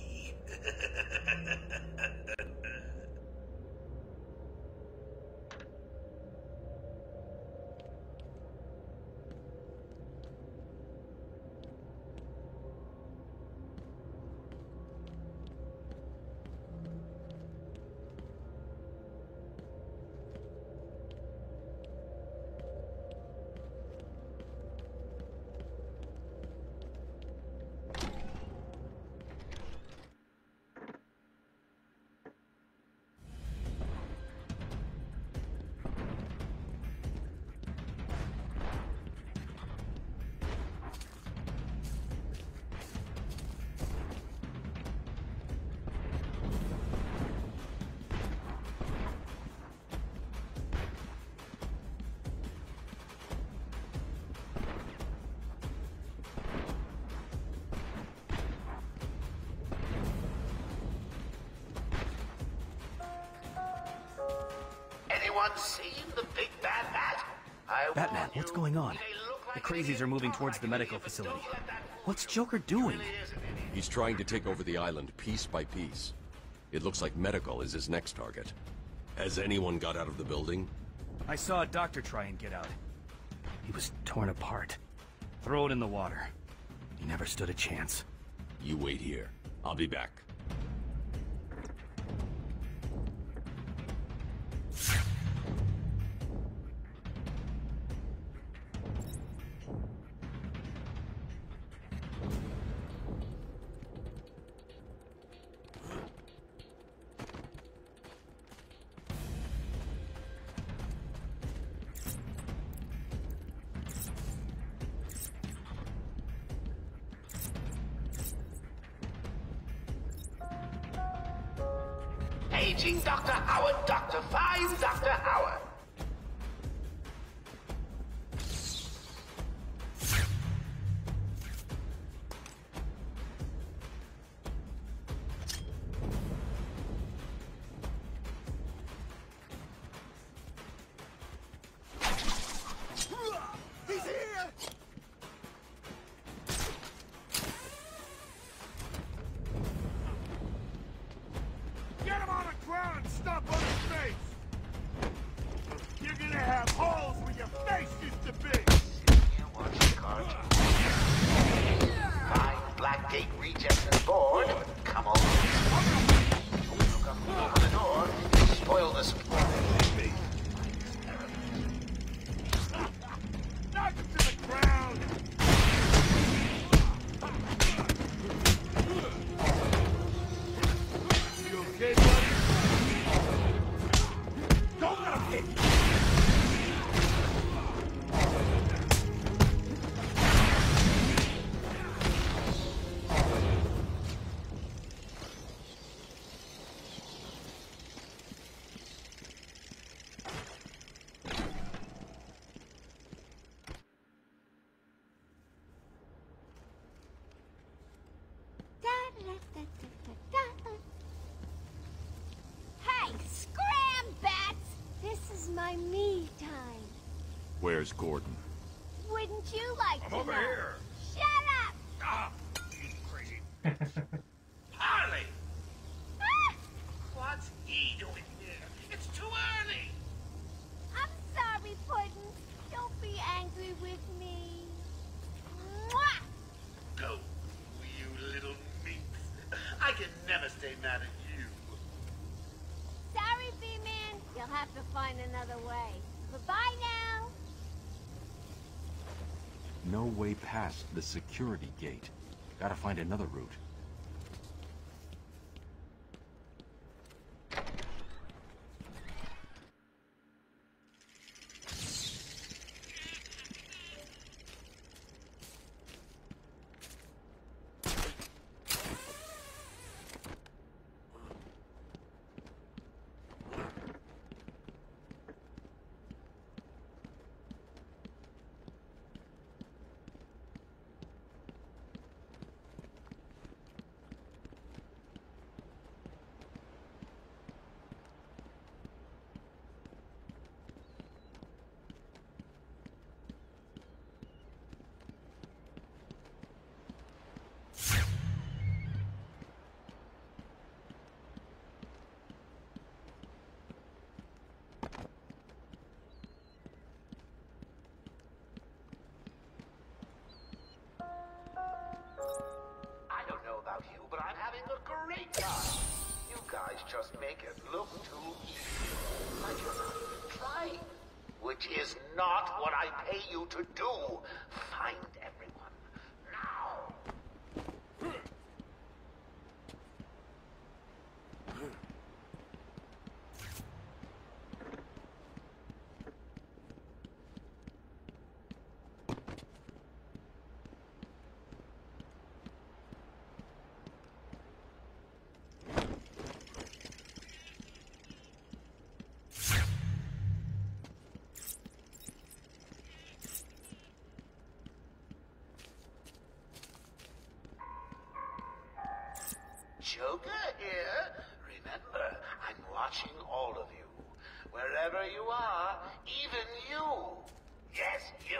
anyone seen the big bad bat? Batman, what's going on? The crazies are moving towards the medical facility. What's Joker doing? He's trying to take over the island piece by piece. It looks like medical is his next target. Has anyone got out of the building? I saw a doctor try and get out. He was torn apart. Throw it in the water. He never stood a chance. You wait here. I'll be back. Paging Dr. Howard, Dr. Fine Dr. Howard. He's here! Get him on the ground and stop on his face! You're gonna have holes where your face used to be! Fine Blackgate Regents and board. Come on. Open the door. Spoil the surprise. Knock him to the ground! You okay, buddy? Don't let him hit you! Hey, scram, bats! This is my me time. Where's Gordon? Wouldn't you like to over know? here. Shut up! Ah, you crazy. Harley! Ah! What's he doing here? It's too early. I'm sorry, Puddin'. Don't be angry with me. Mwah! Go, you little minx. I can never stay mad at you. Sorry, B-Man. You'll have to find another way. Goodbye now. No way past the security gate. Gotta find another route. I don't know about you, but I'm having a great time. You guys just make it look too easy. Like you're not even trying. Which is not what I pay you to do. Find everyone. Now. Joker here. Remember, I'm watching all of you. Wherever you are, even you. Yes, you.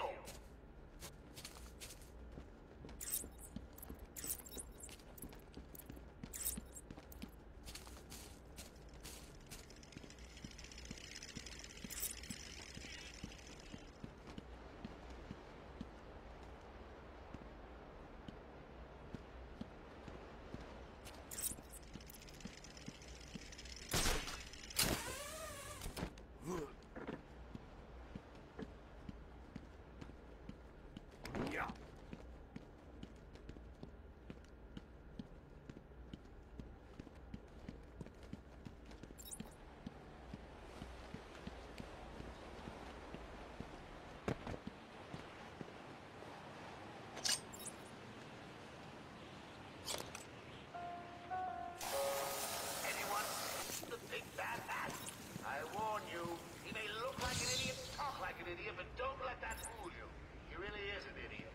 But don't let that fool you. He really is an idiot.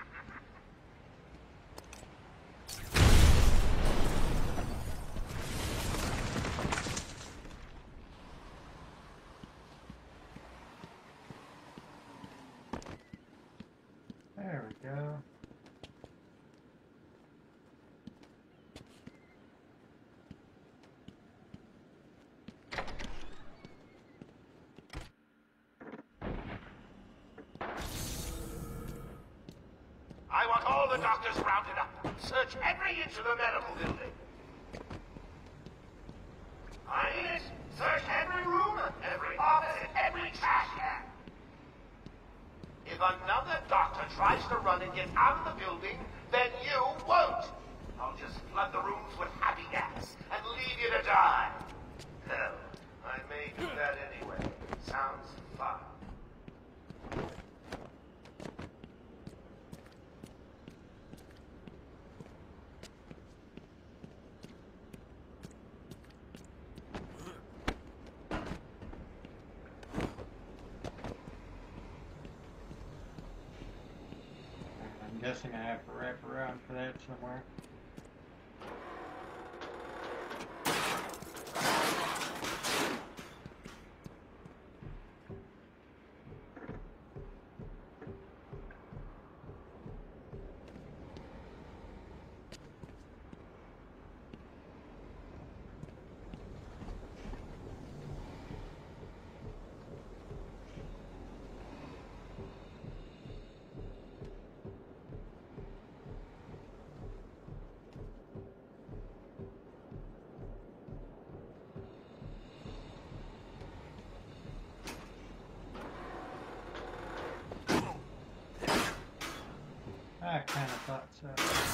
There we go. I want all the doctors rounded up. Search every inch of the medical building. I mean it. Search every room, every office, and every trash can. If another doctor tries to run and get out of the building, then you won't. I'll just flood the rooms with happy gas and leave you to die. Hell, I may do that anyway. Sounds fun. I'm guessing I have to wrap around for that somewhere. I kind of thought so.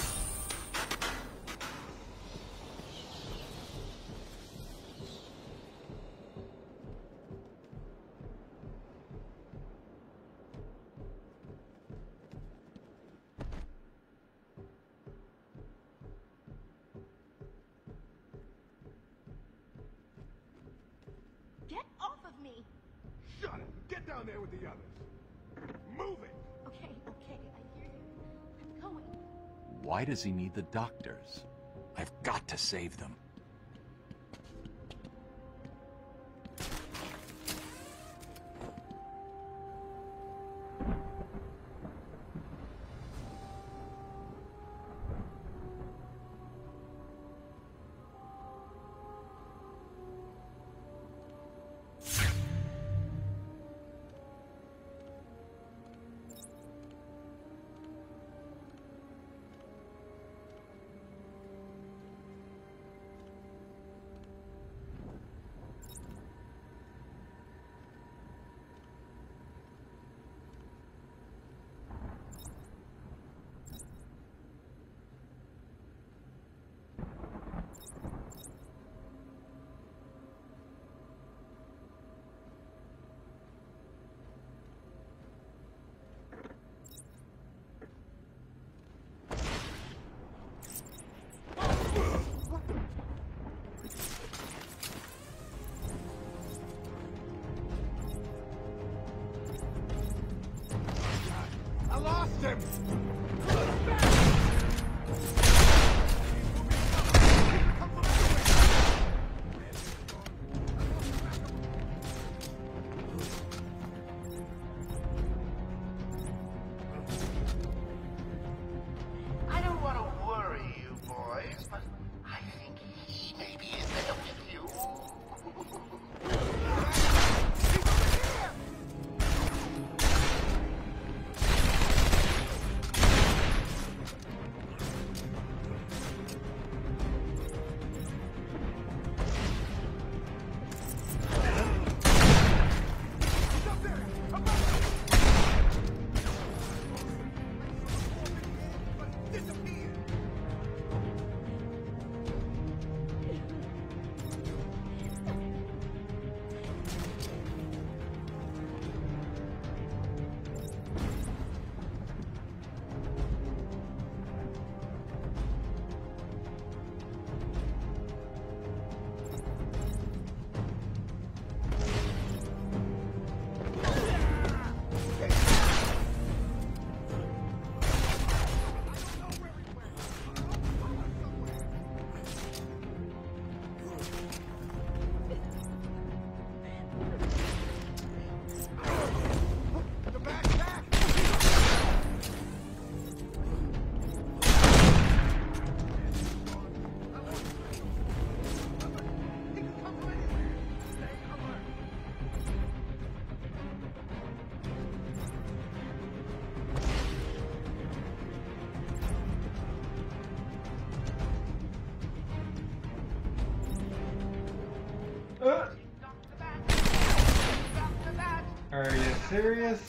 Get off of me! Shut it! Get down there with the others! Move it! Okay, I hear you. I'm going. Why does he need the doctors? I've got to save them. I lost him! serious?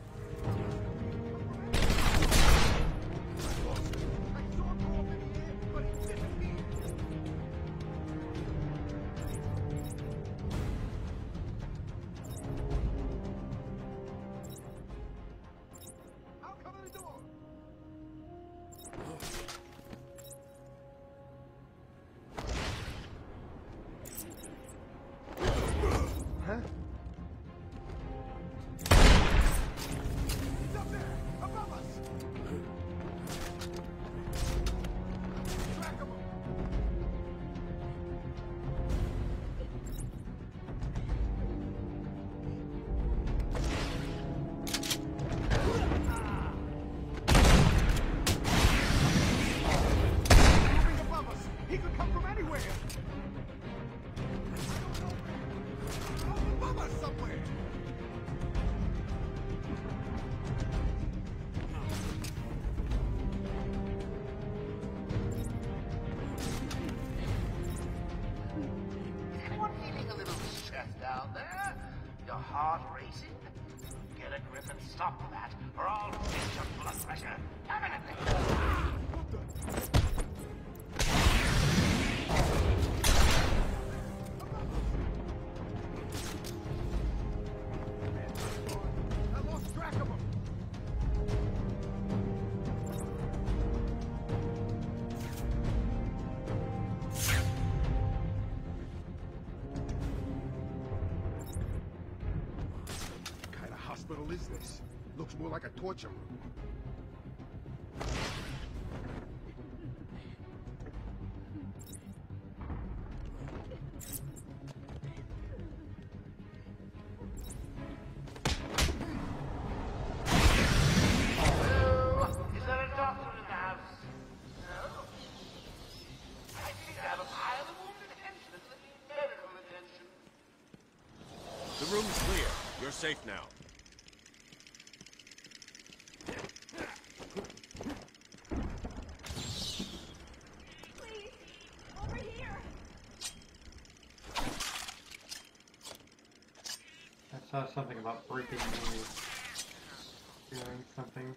Heart racing? Get a grip and stop that, or I'll raise your blood pressure permanently. I lost track of him. What hospital is this? Looks more like a torture room. Hello? Is there a doctor in the house? No? I think I have a pile of wounded henchmen that need medical attention. The room's clear. You're safe now. I saw something about breaking news. Doing something.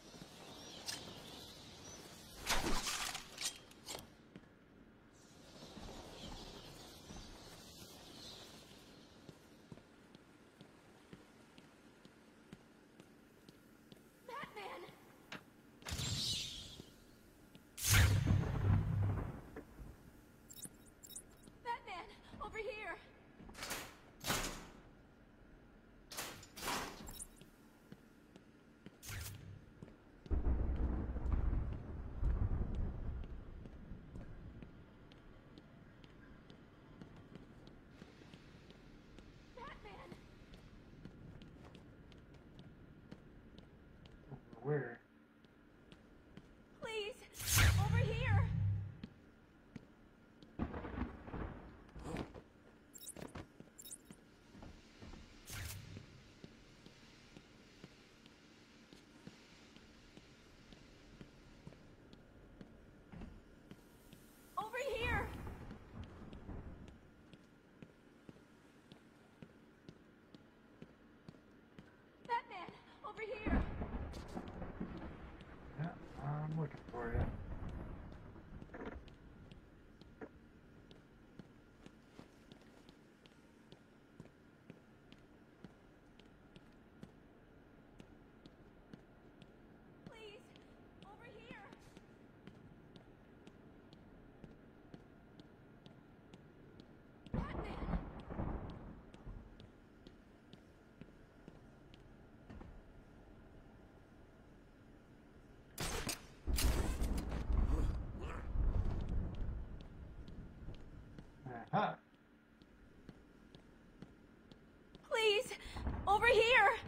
Where? Please, over here. Over here. Batman, over here. I'm looking for you. Please, over here. Batman. Huh. Please, over here.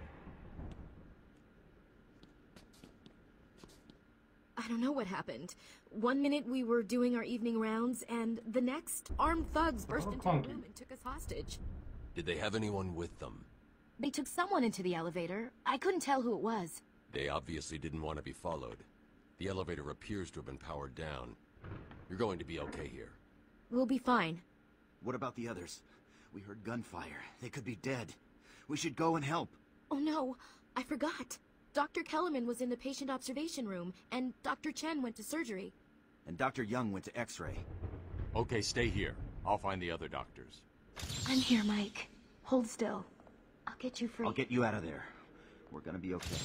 I don't know what happened. One minute we were doing our evening rounds, and the next, armed thugs burst into the room and took us hostage. Did they have anyone with them? They took someone into the elevator. I couldn't tell who it was. They obviously didn't want to be followed. The elevator appears to have been powered down. You're going to be okay here. We'll be fine. What about the others? We heard gunfire. They could be dead. We should go and help. Oh no, I forgot. Dr. Kellerman was in the patient observation room, and Dr. Chen went to surgery. And Dr. Young went to X-ray. Okay, stay here. I'll find the other doctors. I'm here, Mike. Hold still. I'll get you free. I'll get you out of there. We're gonna be okay.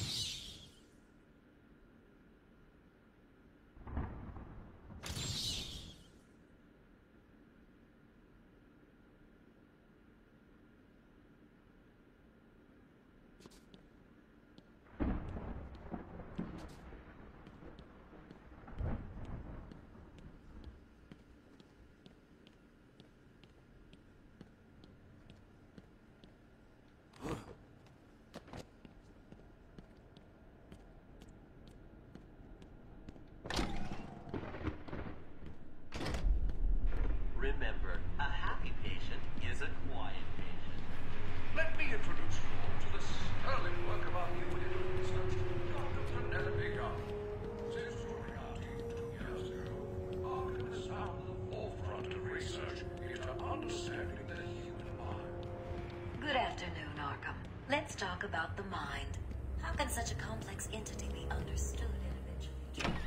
Remember, a happy patient is a quiet patient. Let me introduce you all to the sterling work of our new research, Dr. Penelope Young. Since joining our team 2 years ago, Arkham has found the forefront of research into understanding the human mind. Good afternoon, Arkham. Let's talk about the mind. How can such a complex entity be understood individually?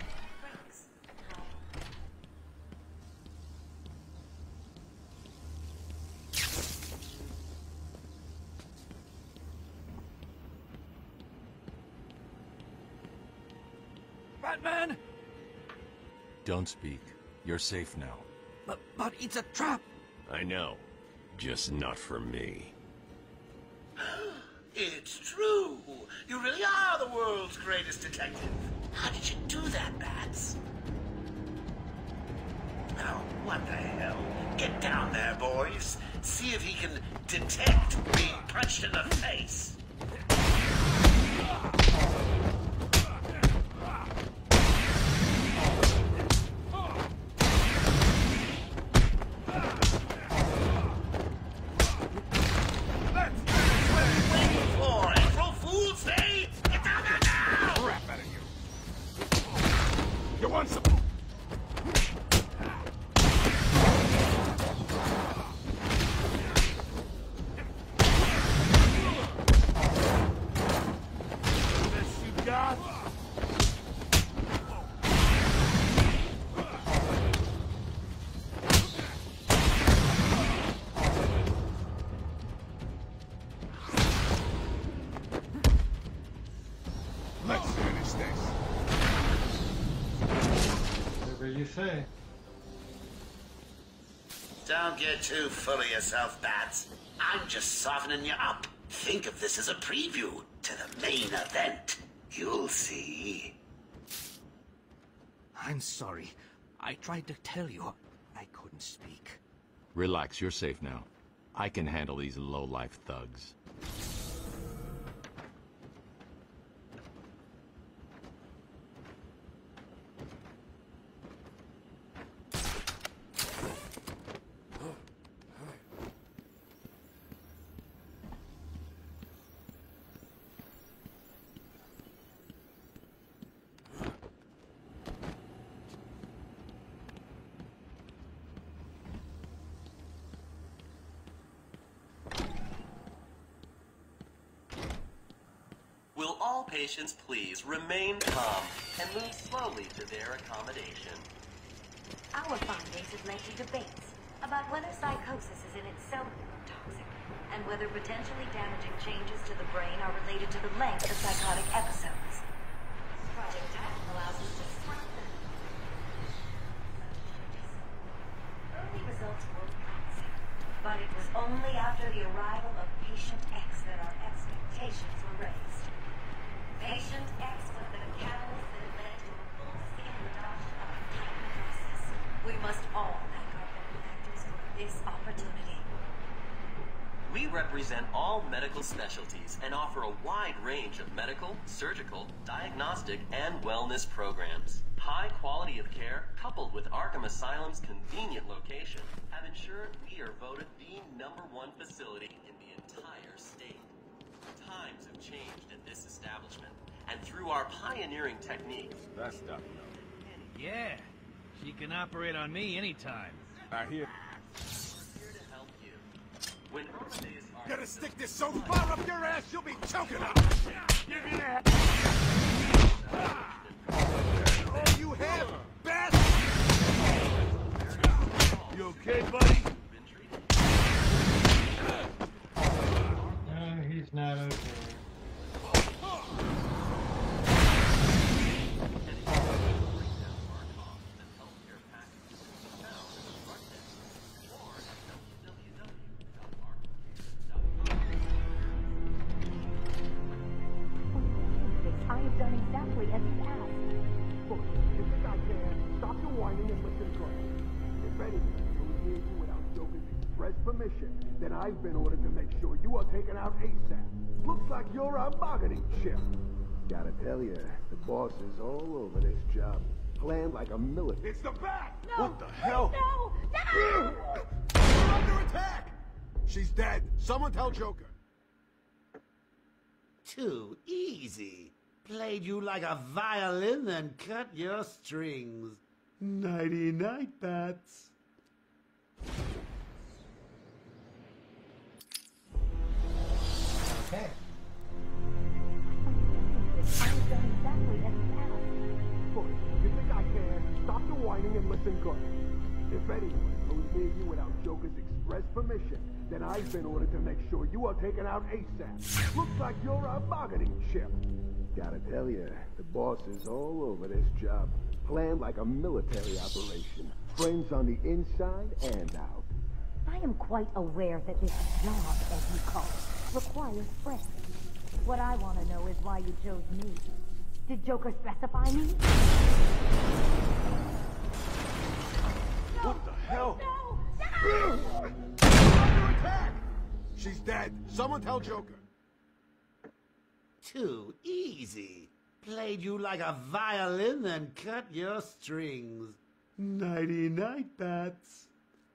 Batman! Don't speak. You're safe now. But it's a trap! I know. Just not for me. It's true. You really are the world's greatest detective. How did you do that, Bats? Now, what the hell? Get down there, boys. See if he can detect being punched in the face. You want some? Best you got? Let's finish this. Whatever you say. Don't get too full of yourself, Bats. I'm just softening you up. Think of this as a preview to the main event. You'll see. I'm sorry. I tried to tell you. I couldn't speak. Relax, you're safe now. I can handle these low-life thugs. Will all patients please remain calm and move slowly to their accommodation? Our findings have led to debates about whether psychosis is in itself toxic, and whether potentially damaging changes to the brain are related to the length of psychotic episodes. Project Titan allows us to strengthen. Early results were promising, but it was only after the arrival of Patient X that our expectations were raised. Patient X was the catalyst that led to a full-scale adoption of the Titan process. We must all thank our benefactors for this opportunity. We represent all medical specialties and offer a wide range of medical, surgical, diagnostic, and wellness programs. High quality of care, coupled with Arkham Asylum's convenient location, have ensured we are voted the #1 facility in the entire state. Times have changed at this establishment, and through our pioneering techniques... That's stuff. Yeah, she can operate on me anytime. I hear. We're here to help you. When Amadeus are... Gonna stick this so far up your ass you'll be choking up! You're gonna all you have, bastard! You okay, buddy? He's not okay. I have done exactly as you asked. Look, you think I care? Stop your whining and listen close. If anyone goes near you without Joker's express permission, then I've been ordered to make sure you are taken out ASAP. Looks like you're a bargaining chip. Gotta tell you, the boss is all over this job. Planned like a military. It's the Bat! No, what the hell? No! No! We're under attack! She's dead. Someone tell Joker. Too easy. Played you like a violin and cut your strings. Nighty-night, Bats. Okay. I have done exactly as you asked. Look, you think I care? Stop your whining and listen close. If anyone goes near you without Joker's express permission, then I've been ordered to make sure you are taken out ASAP. Looks like you're a bargaining chip. Gotta tell you, the boss is all over this job. Planned like a military operation. Friends on the inside and out. I am quite aware that this job, as you call it, requires friends. What I want to know is why you chose me. Did Joker specify me? What the hell? No! Under attack! She's dead. Someone tell Joker. Too easy. Played you like a violin and cut your strings. Nighty-night, Bats.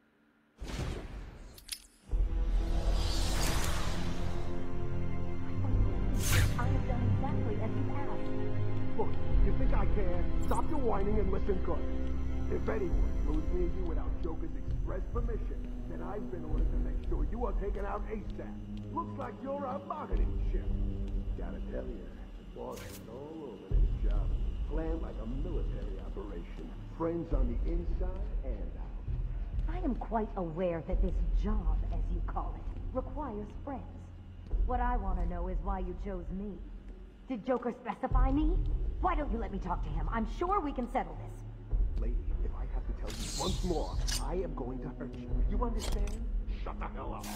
I have done exactly as you asked. Look, you think I care? Stop your whining and listen close. If anyone goes near you without Joker's express permission, then I've been ordered to make sure you are taken out ASAP. Looks like you're a bargaining chip. Gotta tell you, the boss is all over this job. Planned like a military operation. Friends on the inside and out. I am quite aware that this job, as you call it, requires friends. What I want to know is why you chose me. Did Joker specify me? Why don't you let me talk to him? I'm sure we can settle this. Lady, if I have to tell you once more, I am going to hurt you. You understand? Shut the hell up.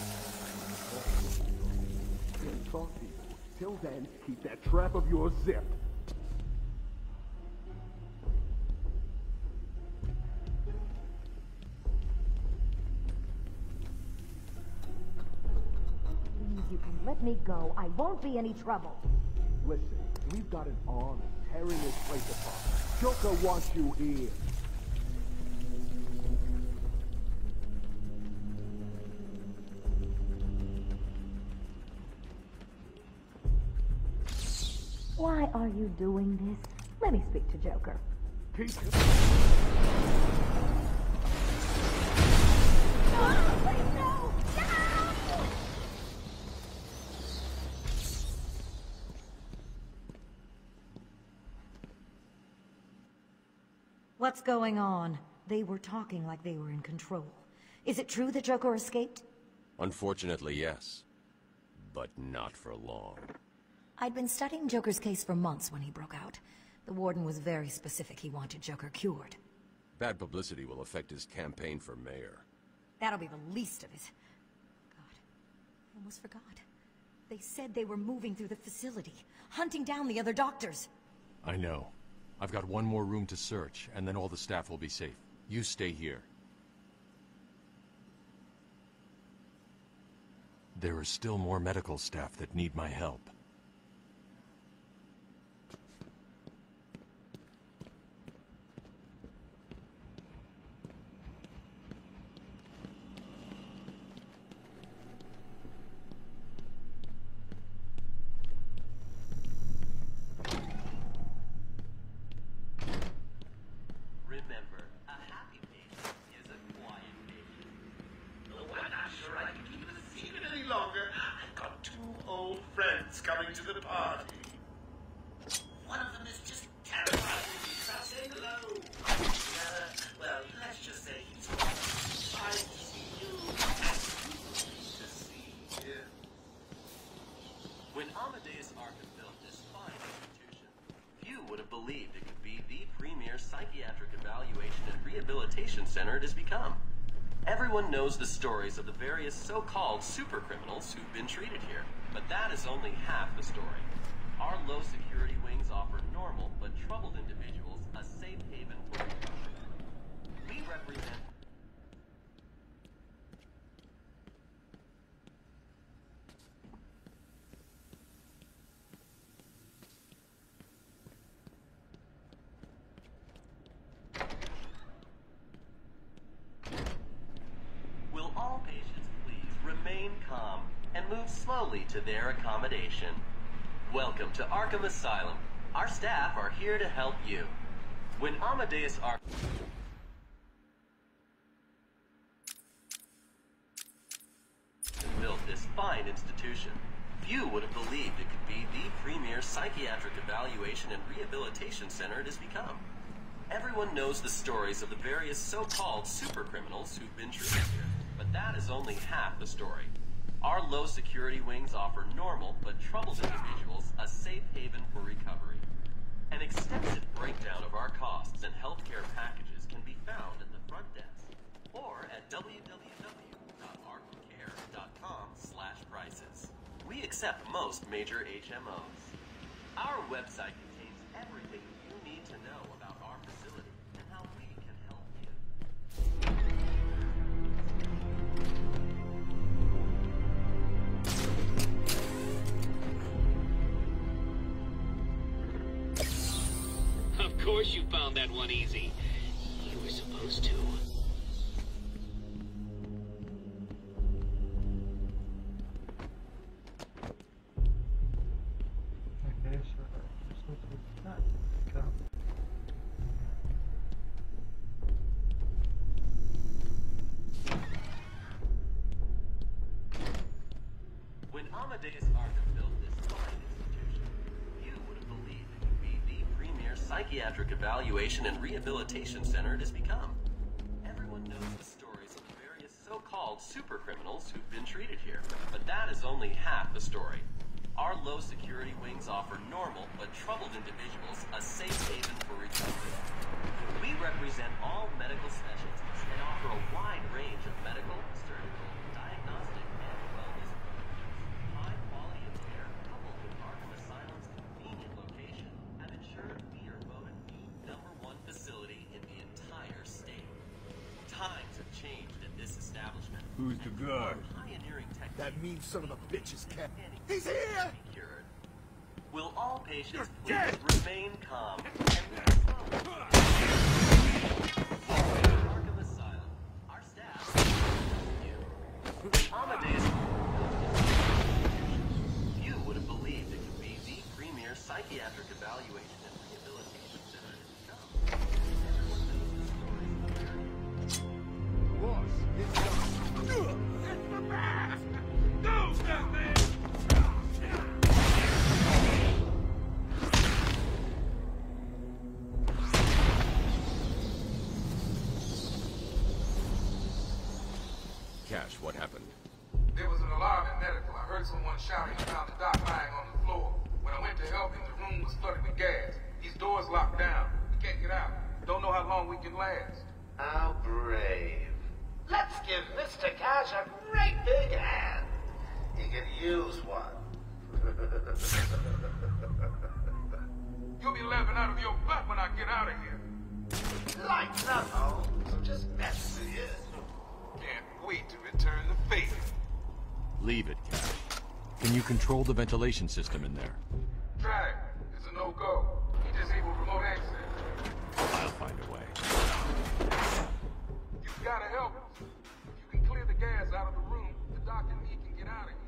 Good talk to you. Till then, keep that trap of yours zipped. Please, you can let me go. I won't be any trouble. Listen, we've got an army tearing this place apart. Joker wants you here. Why are you doing this? Let me speak to Joker. Keep... What's going on? They were talking like they were in control. Is it true that Joker escaped? Unfortunately, yes. But not for long. I'd been studying Joker's case for months when he broke out. The warden was very specific he wanted Joker cured. Bad publicity will affect his campaign for mayor. That'll be the least of it. God, I almost forgot. They said they were moving through the facility, hunting down the other doctors. I know. I've got one more room to search, and then all the staff will be safe. You stay here. There are still more medical staff that need my help. Remember, a happy patient is a quiet patient. Well, I'm not sure I can keep would have believed it could be the premier psychiatric evaluation and rehabilitation center it has become. Everyone knows the stories of the various so-called super criminals who've been treated here, but that is only half the story. Our low security wings offer normal but troubled individuals a safe haven for recovery. We represent... Will all patients please remain calm and move slowly to their accommodation? Welcome to Arkham Asylum. Our staff are here to help you. When Amadeus built this fine institution, few would have believed it could be the premier psychiatric evaluation and rehabilitation center it has become. Everyone knows the stories of the various so-called super criminals who've been treated here, but that is only half the story. Our low security wings offer normal but troubled individuals a safe haven for recovery. An extensive breakdown of our costs and healthcare packages can be found at the front desk or at www.arkhamcare.com/prices. We accept most major HMOs. Our website contains everything you need to know about our facility and how we can help you. Of course you found that one easy. You were supposed to. Okay, so this looks like that. Go. When Amadeus Arkham built this fine institution, you would have believed it could be the premier psychiatric evaluation and rehabilitation center it has become. Everyone knows the stories of the various so-called super criminals who've been treated here, but that is only half the story. Our low security wings offer normal but troubled individuals a safe haven for recovery. We represent all medical specialties and offer a wide range of medical, surgical, diagnostic, and wellness programs. High quality of care coupled with Arkham Asylum's convenient location have ensured we are voted the #1 facility in the entire state. Times have changed at this establishment. Who's the guard? Pioneering techniques. That mean son of a bitch's cat. He's here! Will all patients please remain calm and move slowly? Welcome to Arkham Asylum. Our staff is you. Amadeus, you would have believed it could be the premier psychiatric evaluation and rehabilitation center it has become. Everyone knows the stories of the various... Boss, it's the bat! Go, Batman! Cash, what happened? There was an alarm in medical. I heard someone shouting and found the doc lying on the floor. When I went to help him, the room was flooded with gas. These doors locked down. We can't get out. Don't know how long we can last. How brave. Let's give Mr. Cash a great big hand. He could use one. You'll be laughing out of your butt when I get out of here. Lighten up, Holmes. I'm just messing with you. Can't wait to return the favor. Leave it, Cash. Can you control the ventilation system in there? Try it. It's a no-go. He disabled remote access. I'll find a way. You've got to help us. If you can clear the gas out of the room, the doc and me can get out of here.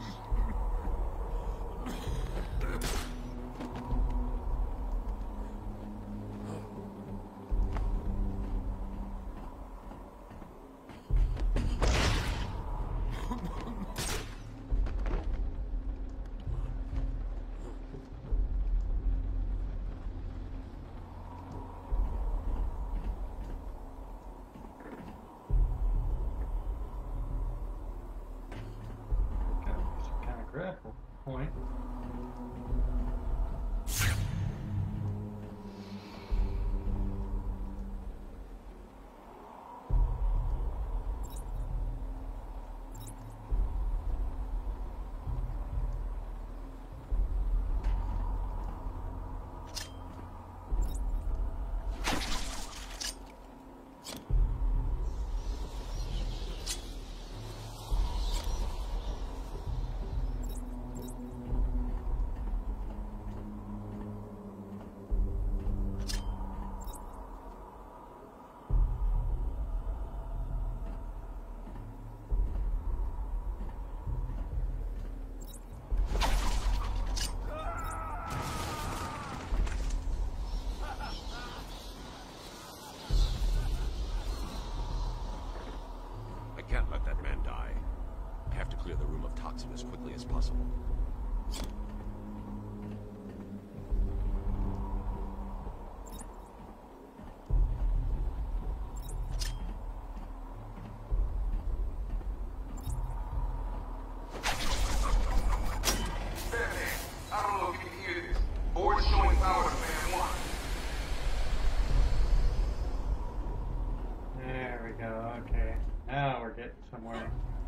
Grapple point. Can't let that man die. I have to clear the room of toxin as quickly as possible. I don't know if you can hear this. Board showing power to man 1. There we go, okay. Now we're getting somewhere.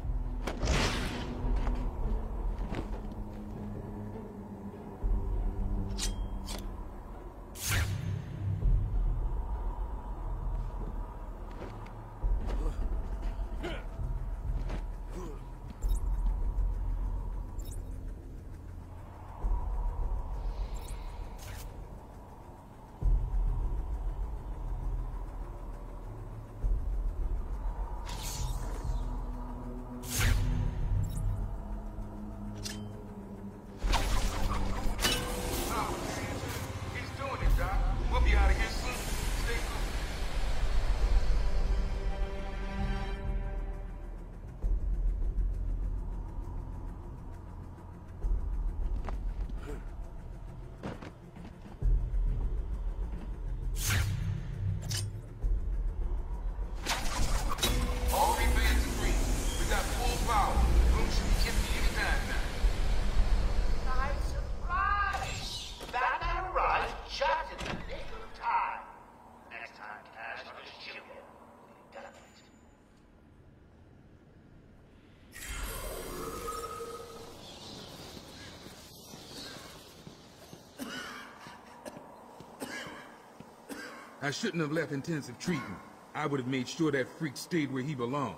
I shouldn't have left intensive treatment. I would have made sure that freak stayed where he belongs.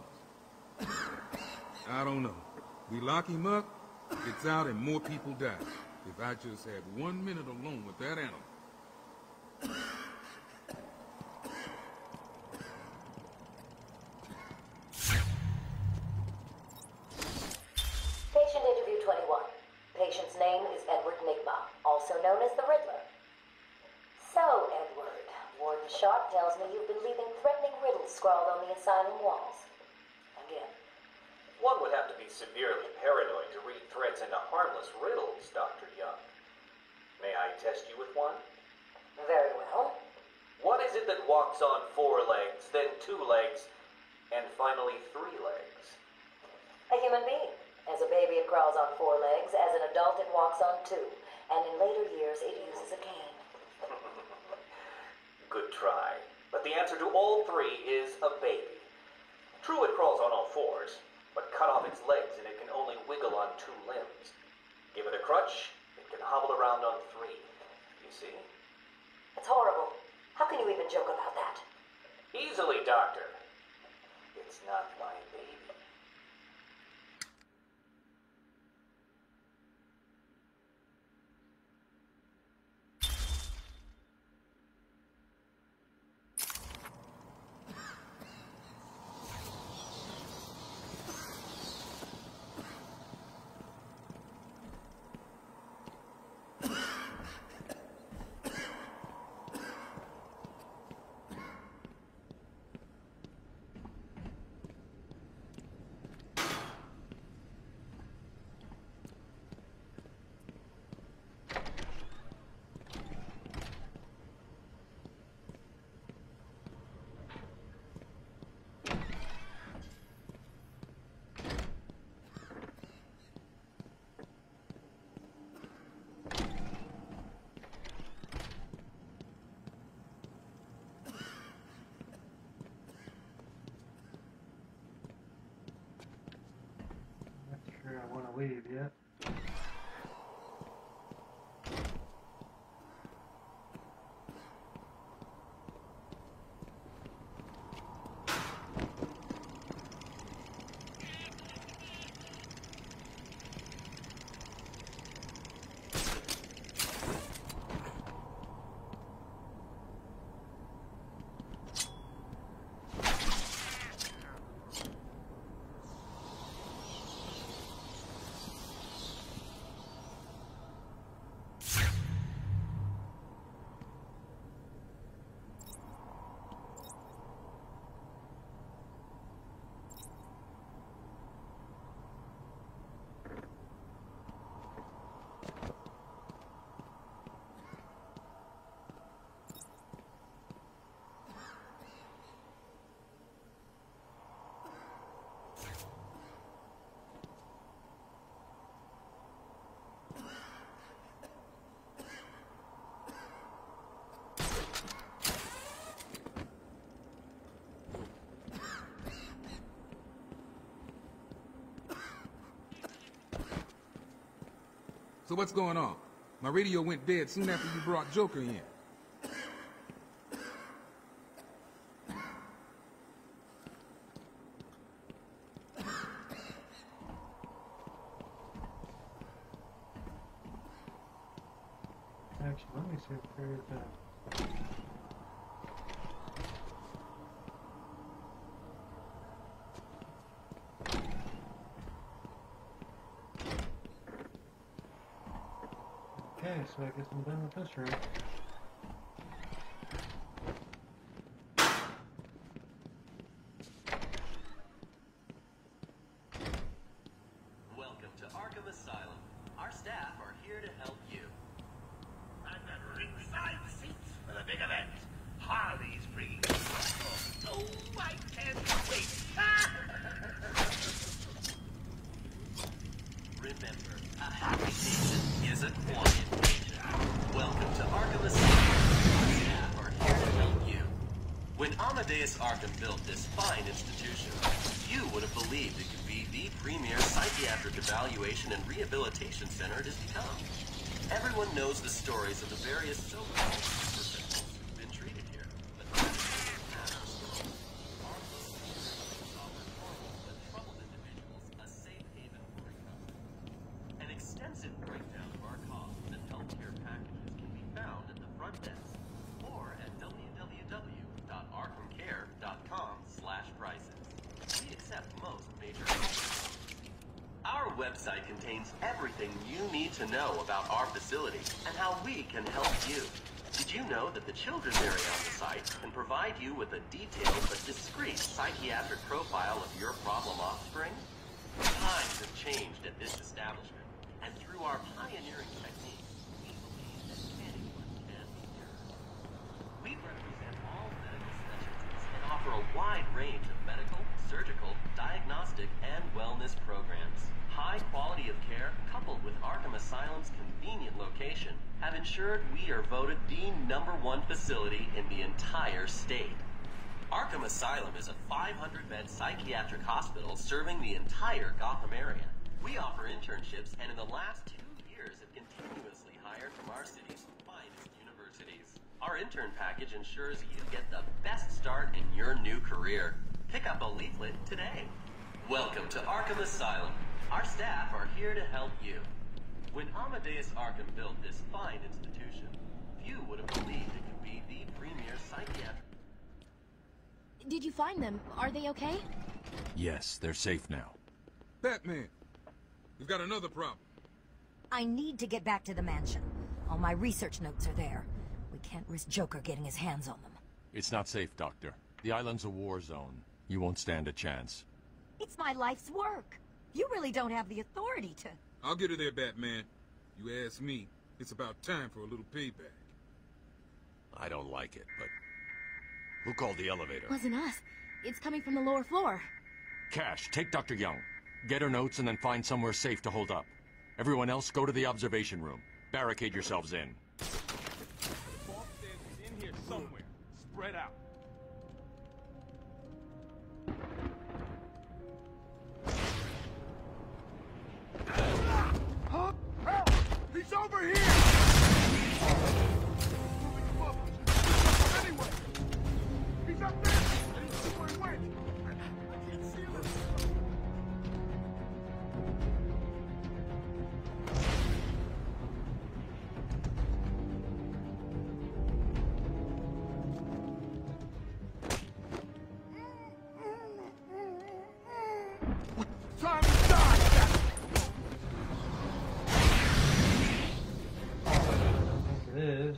I don't know. We lock him up, gets out, and more people die. If I just had 1 minute alone with that animal. Patient interview 21. Patient's name is Edward Nigma, also known as the Riddler. So, Edward, Warden Sharp tells me you've been leaving threatening riddles scrawled on the asylum walls. Again. One would have to be severely paranoid to read threats into harmless riddles, Dr. Young. May I test you with one? Very well. What is it that walks on 4 legs, then 2 legs, and finally 3 legs? A human being. As a baby, it crawls on 4 legs. As an adult, it walks on 2. And in later years, it uses a cane. Good try. But the answer to all 3 is a baby. True, it crawls on all 4s, but cut off its legs and it can only wiggle on 2 limbs. Give it a crutch, it can hobble around on 3. You see? It's horrible. How can you even joke about that? Easily, Doctor. It's not my baby. leave yet. So what's going on? My radio went dead soon after you brought Joker in. Actually, let me see if there's a... Okay, so I guess I'm done with this room. Welcome to Arkham Asylum. Our staff are here to help you. I've got ringside seats for the big event. Harley's bringing. Oh, I can't wait. Remember, a happy patient is a quiet patient. Welcome to Arkham Asylum. Our staff are here to help you. When Amadeus Arkham built this fine institution, few would have believed it could be the premier psychiatric evaluation and rehabilitation center it has become. Everyone knows the stories of the various so-called professionals who've been treated here, but none of them matters. Our local offers normal but troubled individuals a safe haven for recovery. An extensive breakdown of our costs and healthcare packages can be found at the front desk or at www.arkhamcare.com/prices. We accept most major insurance. Our website contains everything you need to know about our facility and how we can help you. Did you know that the children's area on the site can provide you with a detailed but discreet psychiatric profile of your problem offspring? Times have changed at this establishment, and through our pioneering techniques, we believe that anyone can be cured. We represent all medical specialties and offer a wide range of medical, surgical, diagnostic, and wellness programs. High quality of care, coupled with Arkham Asylum's convenient location, have ensured we are voted the #1 facility in the entire state. Arkham Asylum is a 500-bed psychiatric hospital serving the entire Gotham area. We offer internships and in the last 2 years have continuously hired from our city's finest universities. Our intern package ensures you get the best start in your new career. Pick up a leaflet today. Welcome to Arkham Asylum. Our staff are here to help you. When Amadeus Arkham built this fine institution, few would have believed it could be the premier psychiatric... Did you find them? Are they okay? Yes, they're safe now. Batman, we've got another problem. I need to get back to the mansion. All my research notes are there. We can't risk Joker getting his hands on them. It's not safe, Doctor. The island's a war zone. You won't stand a chance. It's my life's work. You really don't have the authority to... I'll get her there, Batman. You ask me, it's about time for a little payback. I don't like it, but... Who called the elevator? Wasn't us. It's coming from the lower floor. Cash, take Dr. Young. Get her notes and then find somewhere safe to hold up. Everyone else, go to the observation room. Barricade yourselves in. Boss says he's in here somewhere. Spread out. He's up there! I didn't see where he went! I can't see him! Time to die! It is.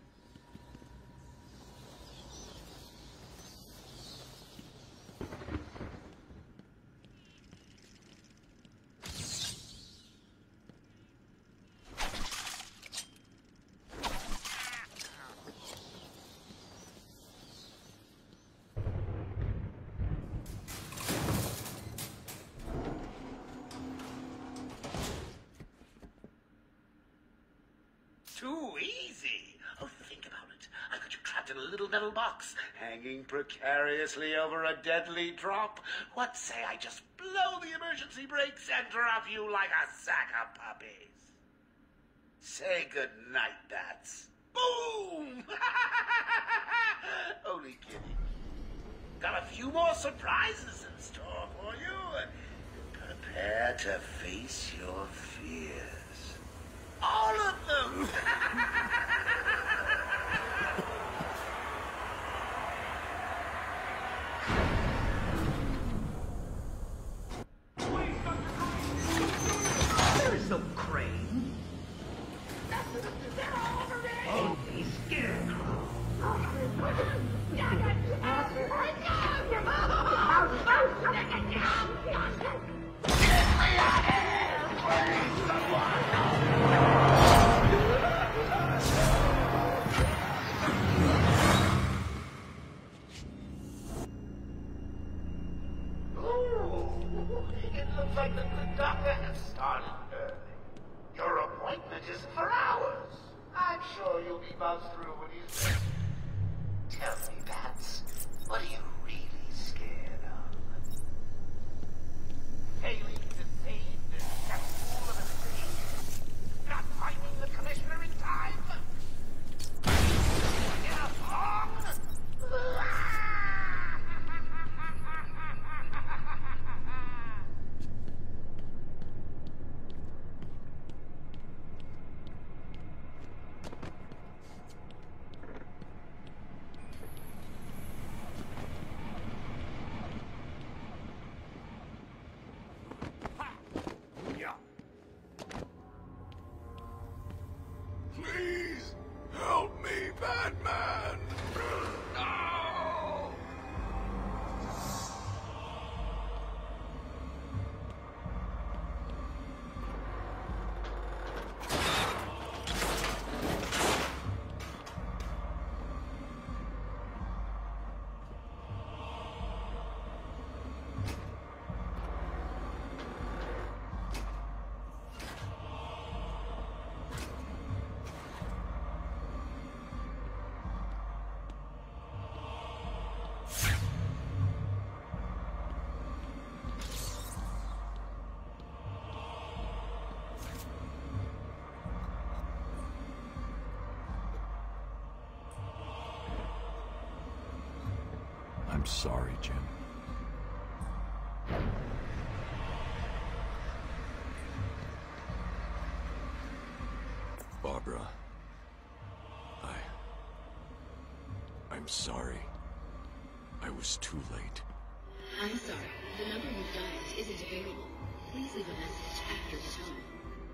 Too easy. Oh, think about it. I got you trapped in a little metal box, hanging precariously over a deadly drop. What say I just blow the emergency brakes and drop you like a sack of puppies? Say goodnight, bats. Boom! Only kidding. Got a few more surprises in store for you. Prepare to face your fears. All of them! There is no crane. Only scarecrow. It looks like the good doctor has started early. Your appointment is for hours. I'm sure you'll be buzzed through when he's ready. Tell me, Bats, what are you really scared of? Failing to save this cesspool of a city? Not finding the commissioner in time? Get along? Please, help me, Batman! No! I'm sorry, Jim. Barbara. I'm sorry. I was too late. I'm sorry. The number you've dialed isn't available. Please leave a message after the tone.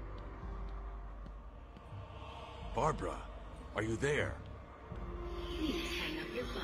Barbara, are you there? Please hang up your phone.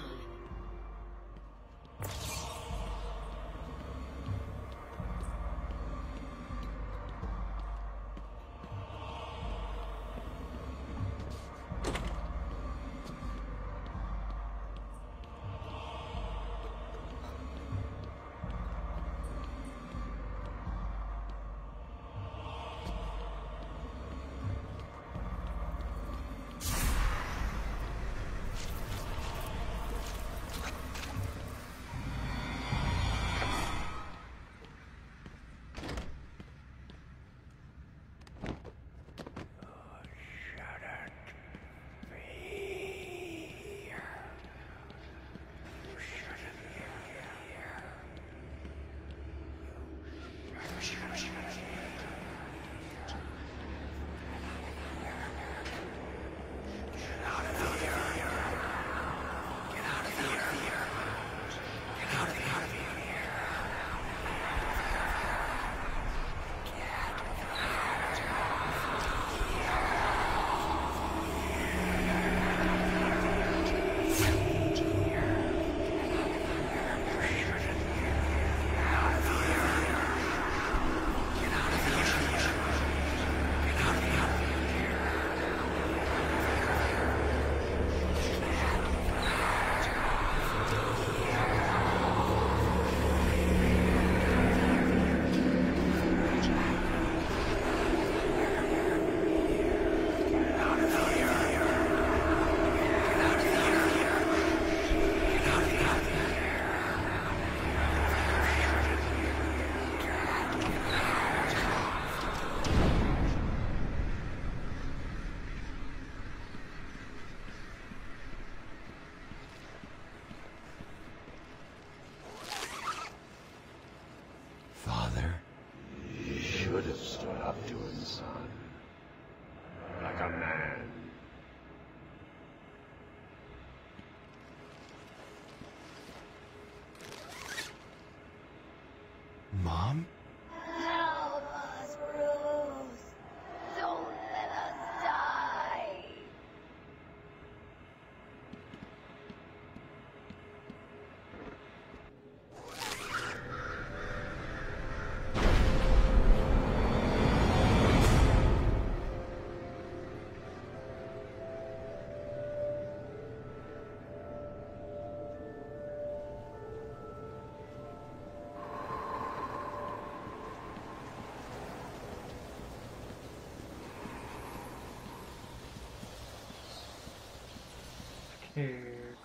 Here.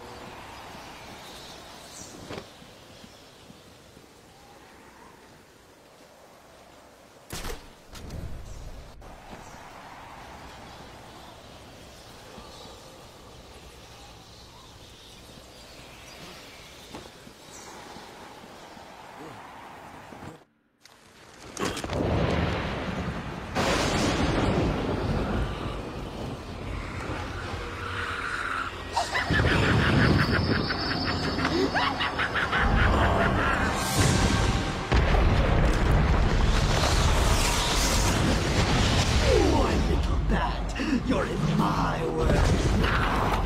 You're in my world now.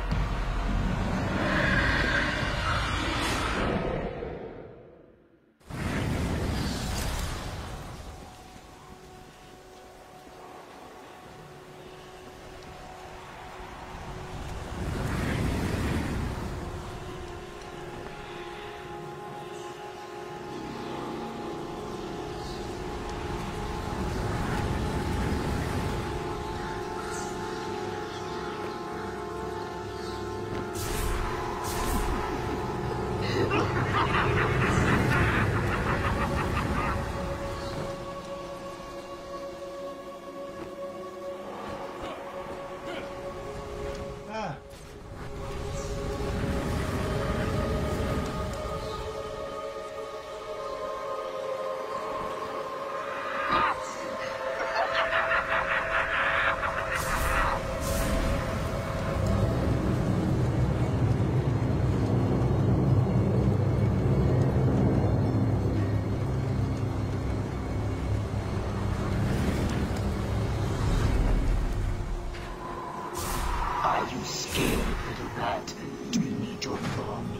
Are you scared, little rat? Do you need your army?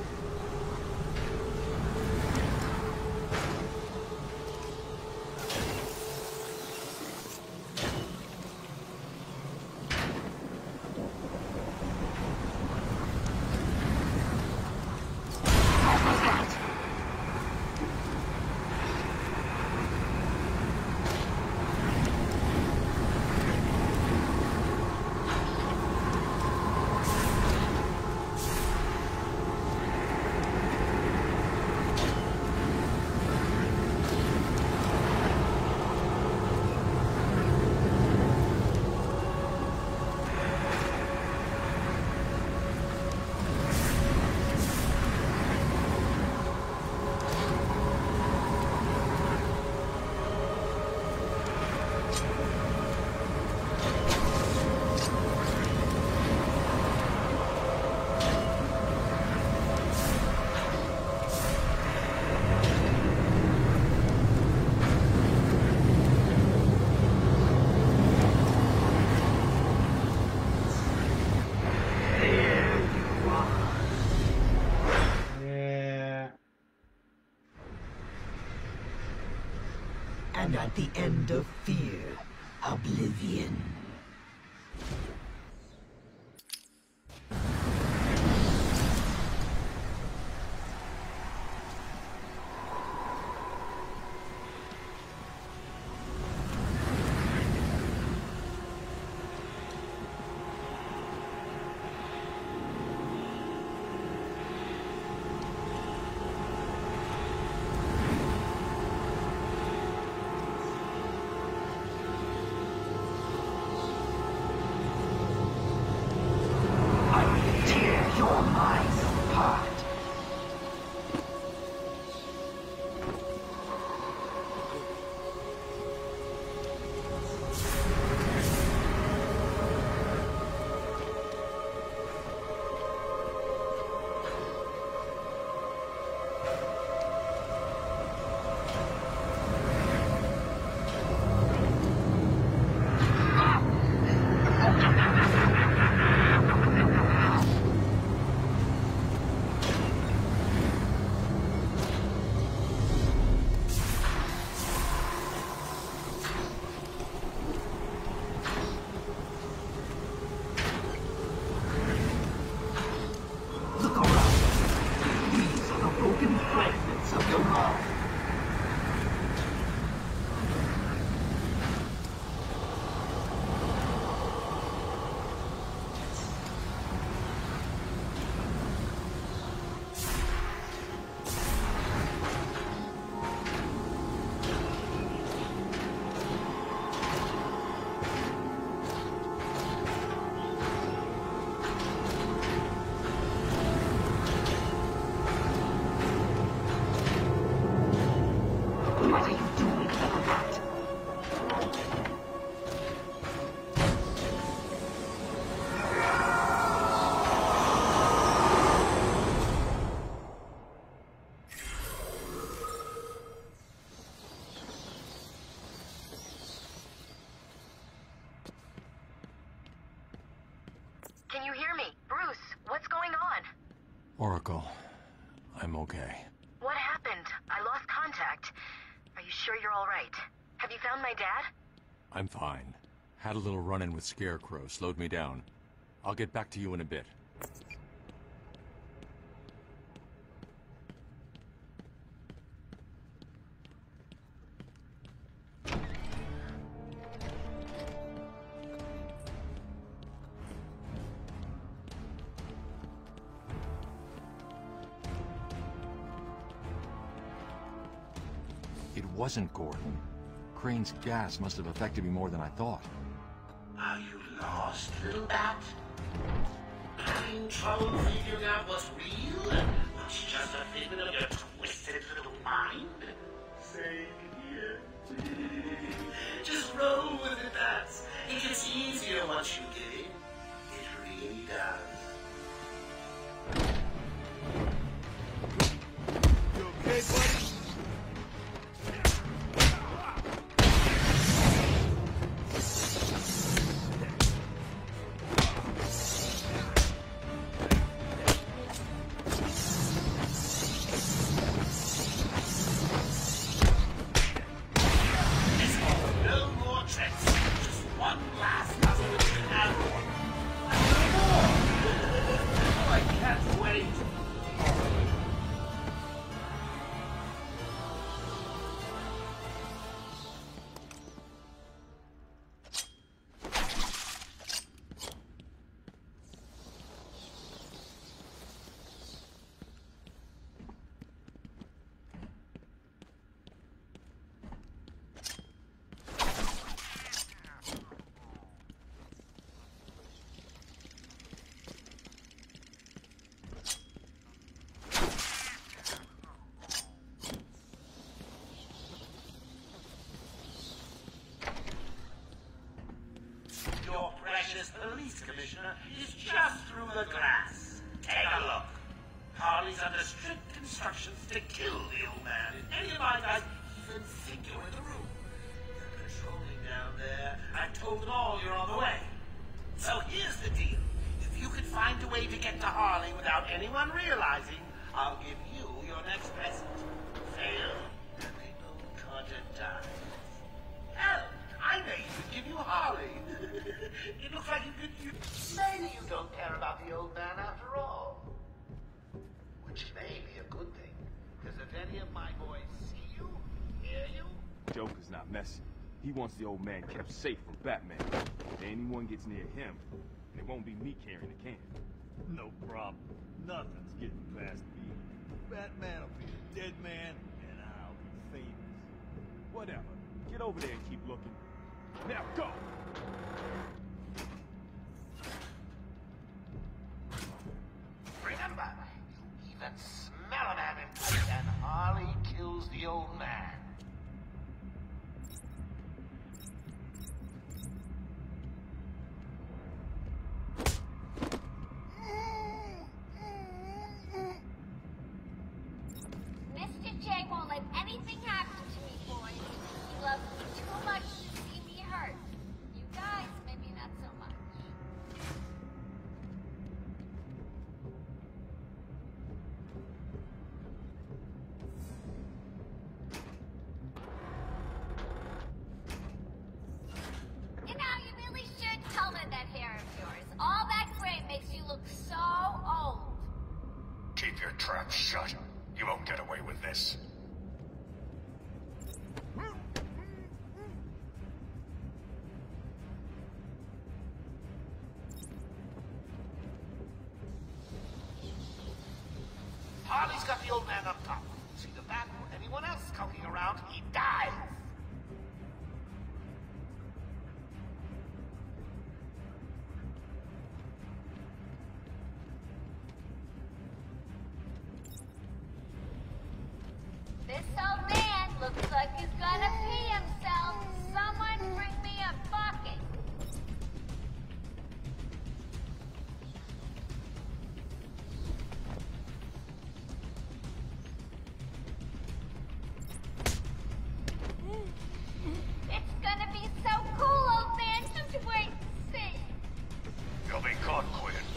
And at the end of fear, oblivion. Can you hear me? Bruce, what's going on? Oracle, I'm okay. What happened? I lost contact. Are you sure you're all right? Have you found my dad? I'm fine. Had a little run-in with Scarecrow, slowed me down. I'll get back to you in a bit. It wasn't Gordon. Crane's gas must have affected me more than I thought. Are you lost, little bat? Having trouble figuring out what's real and what's just a figment of your twisted little mind? Same here. Just roll with it, bats. It gets easier once you get in. It really does. You okay, buddy? Police commissioner is just through the glass. Take a look. Harley's under strict instructions to kill the old man. And any of my guys even think you're in the room. They're patrolling down there. I've told them all you're on the way. So here's the deal. If you can find a way to get to Harley without anyone realizing, I'll give you your next present. Fail, and the old Carter dies. Hell, I may even give you Harley. It looks like you could use... Maybe you don't care about the old man after all. Which may be a good thing. Because if any of my boys see you, hear you... Joker's not messing. He wants the old man kept safe from Batman. If anyone gets near him, it won't be me carrying the can. No problem. Nothing's getting past me. Batman will be a dead man, and I'll be famous. Whatever. Get over there and keep looking. Now go! Remember, you even smell a man in place, and Harley kills the old man. Mr. J won't let anything happen to me, boys. He loves me too much to see me hurt. You guys, maybe not so much. You know, you really should color that hair of yours. All that gray makes you look so old. Keep your trap shut. You won't get away with this. Harley's got the old man up top. See the bat or anyone else skulking around, he dies. This old man looks like he's gonna pee himself. Someone bring me a bucket. It's gonna be so cool, old man. Just wait and see. You'll be caught, Quinn.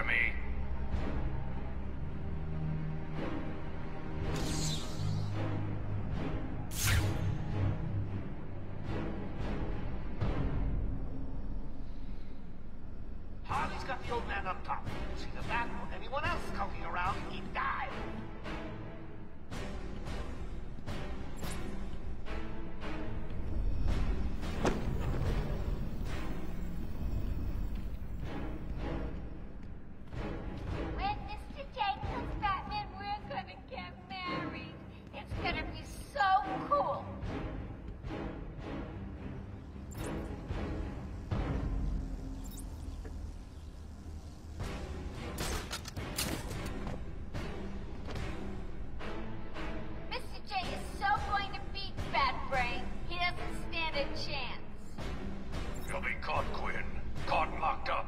to me. Harley's got the old man up top. See the bat or anyone else skulking around, he'd die. When Mr. Jacobs, Batman, we're gonna get married. It's gonna be so cool. Mr. J is so going to beat Bat Brain. He doesn't stand a chance. You'll be caught, Quinn. Caught and locked up.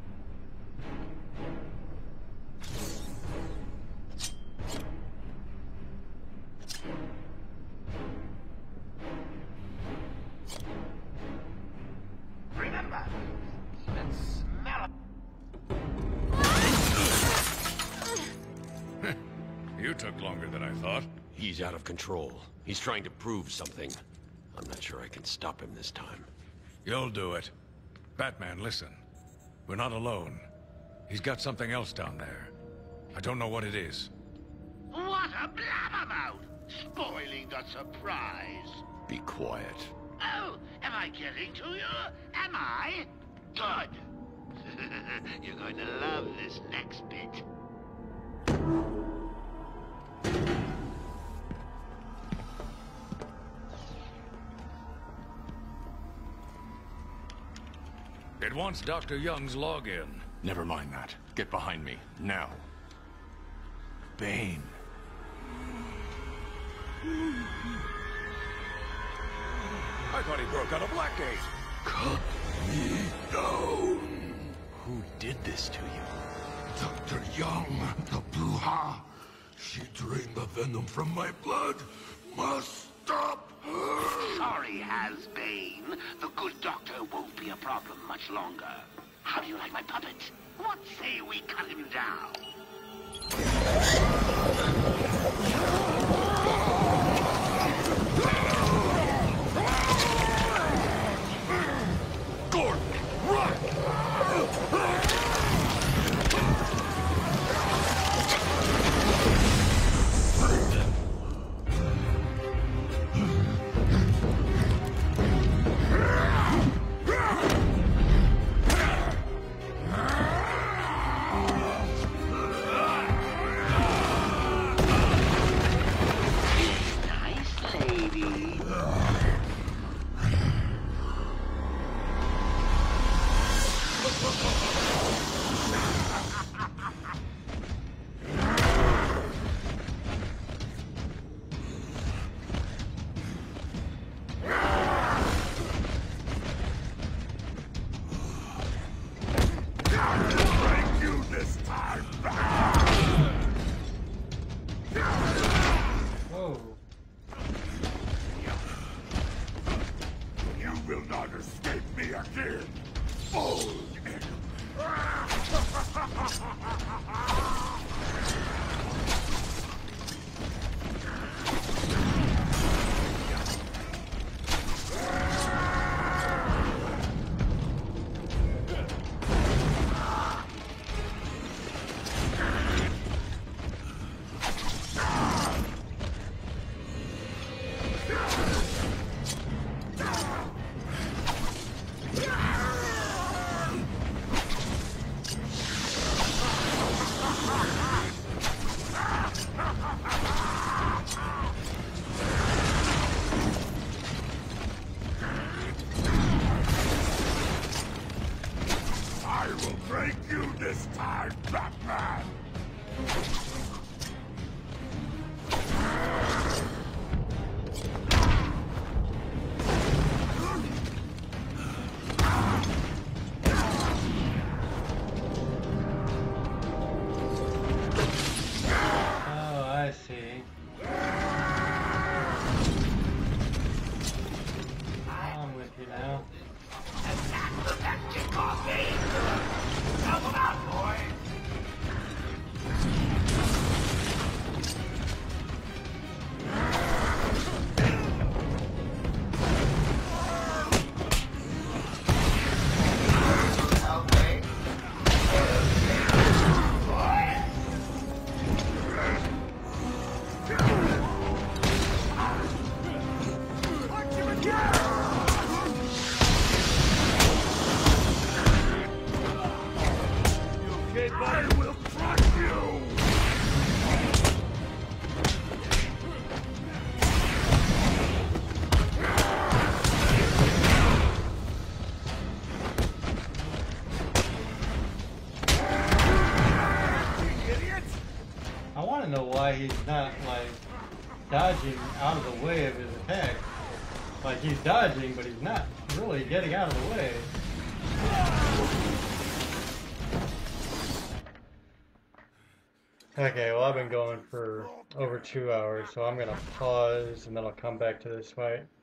Remember, even smell it. You took longer than I thought. He's out of control. He's trying to prove something. I'm not sure I can stop him this time. You'll do it. Batman, listen. We're not alone. He's got something else down there. I don't know what it is. What a blabbermouth! Spoiling the surprise. Be quiet. Oh, am I getting to you? Am I? Good. You're going to love this next bit. It wants Dr. Young's login. Never mind that. Get behind me, now. Bane. I thought he broke out of Blackgate. Cut me down. Who did this to you? Dr. Young, the Bruja. She drained the venom from my blood. Must stop her. Sorry, Has-Bane. The good doctor won't be a problem much longer. How do you like my puppet? What say we cut him down? Gordon, run! to know why he's not, like, dodging out of the way of his attack. Like, he's dodging, but he's not really getting out of the way. Okay, well, I've been going for over 2 hours, so I'm gonna pause, and then I'll come back to this fight.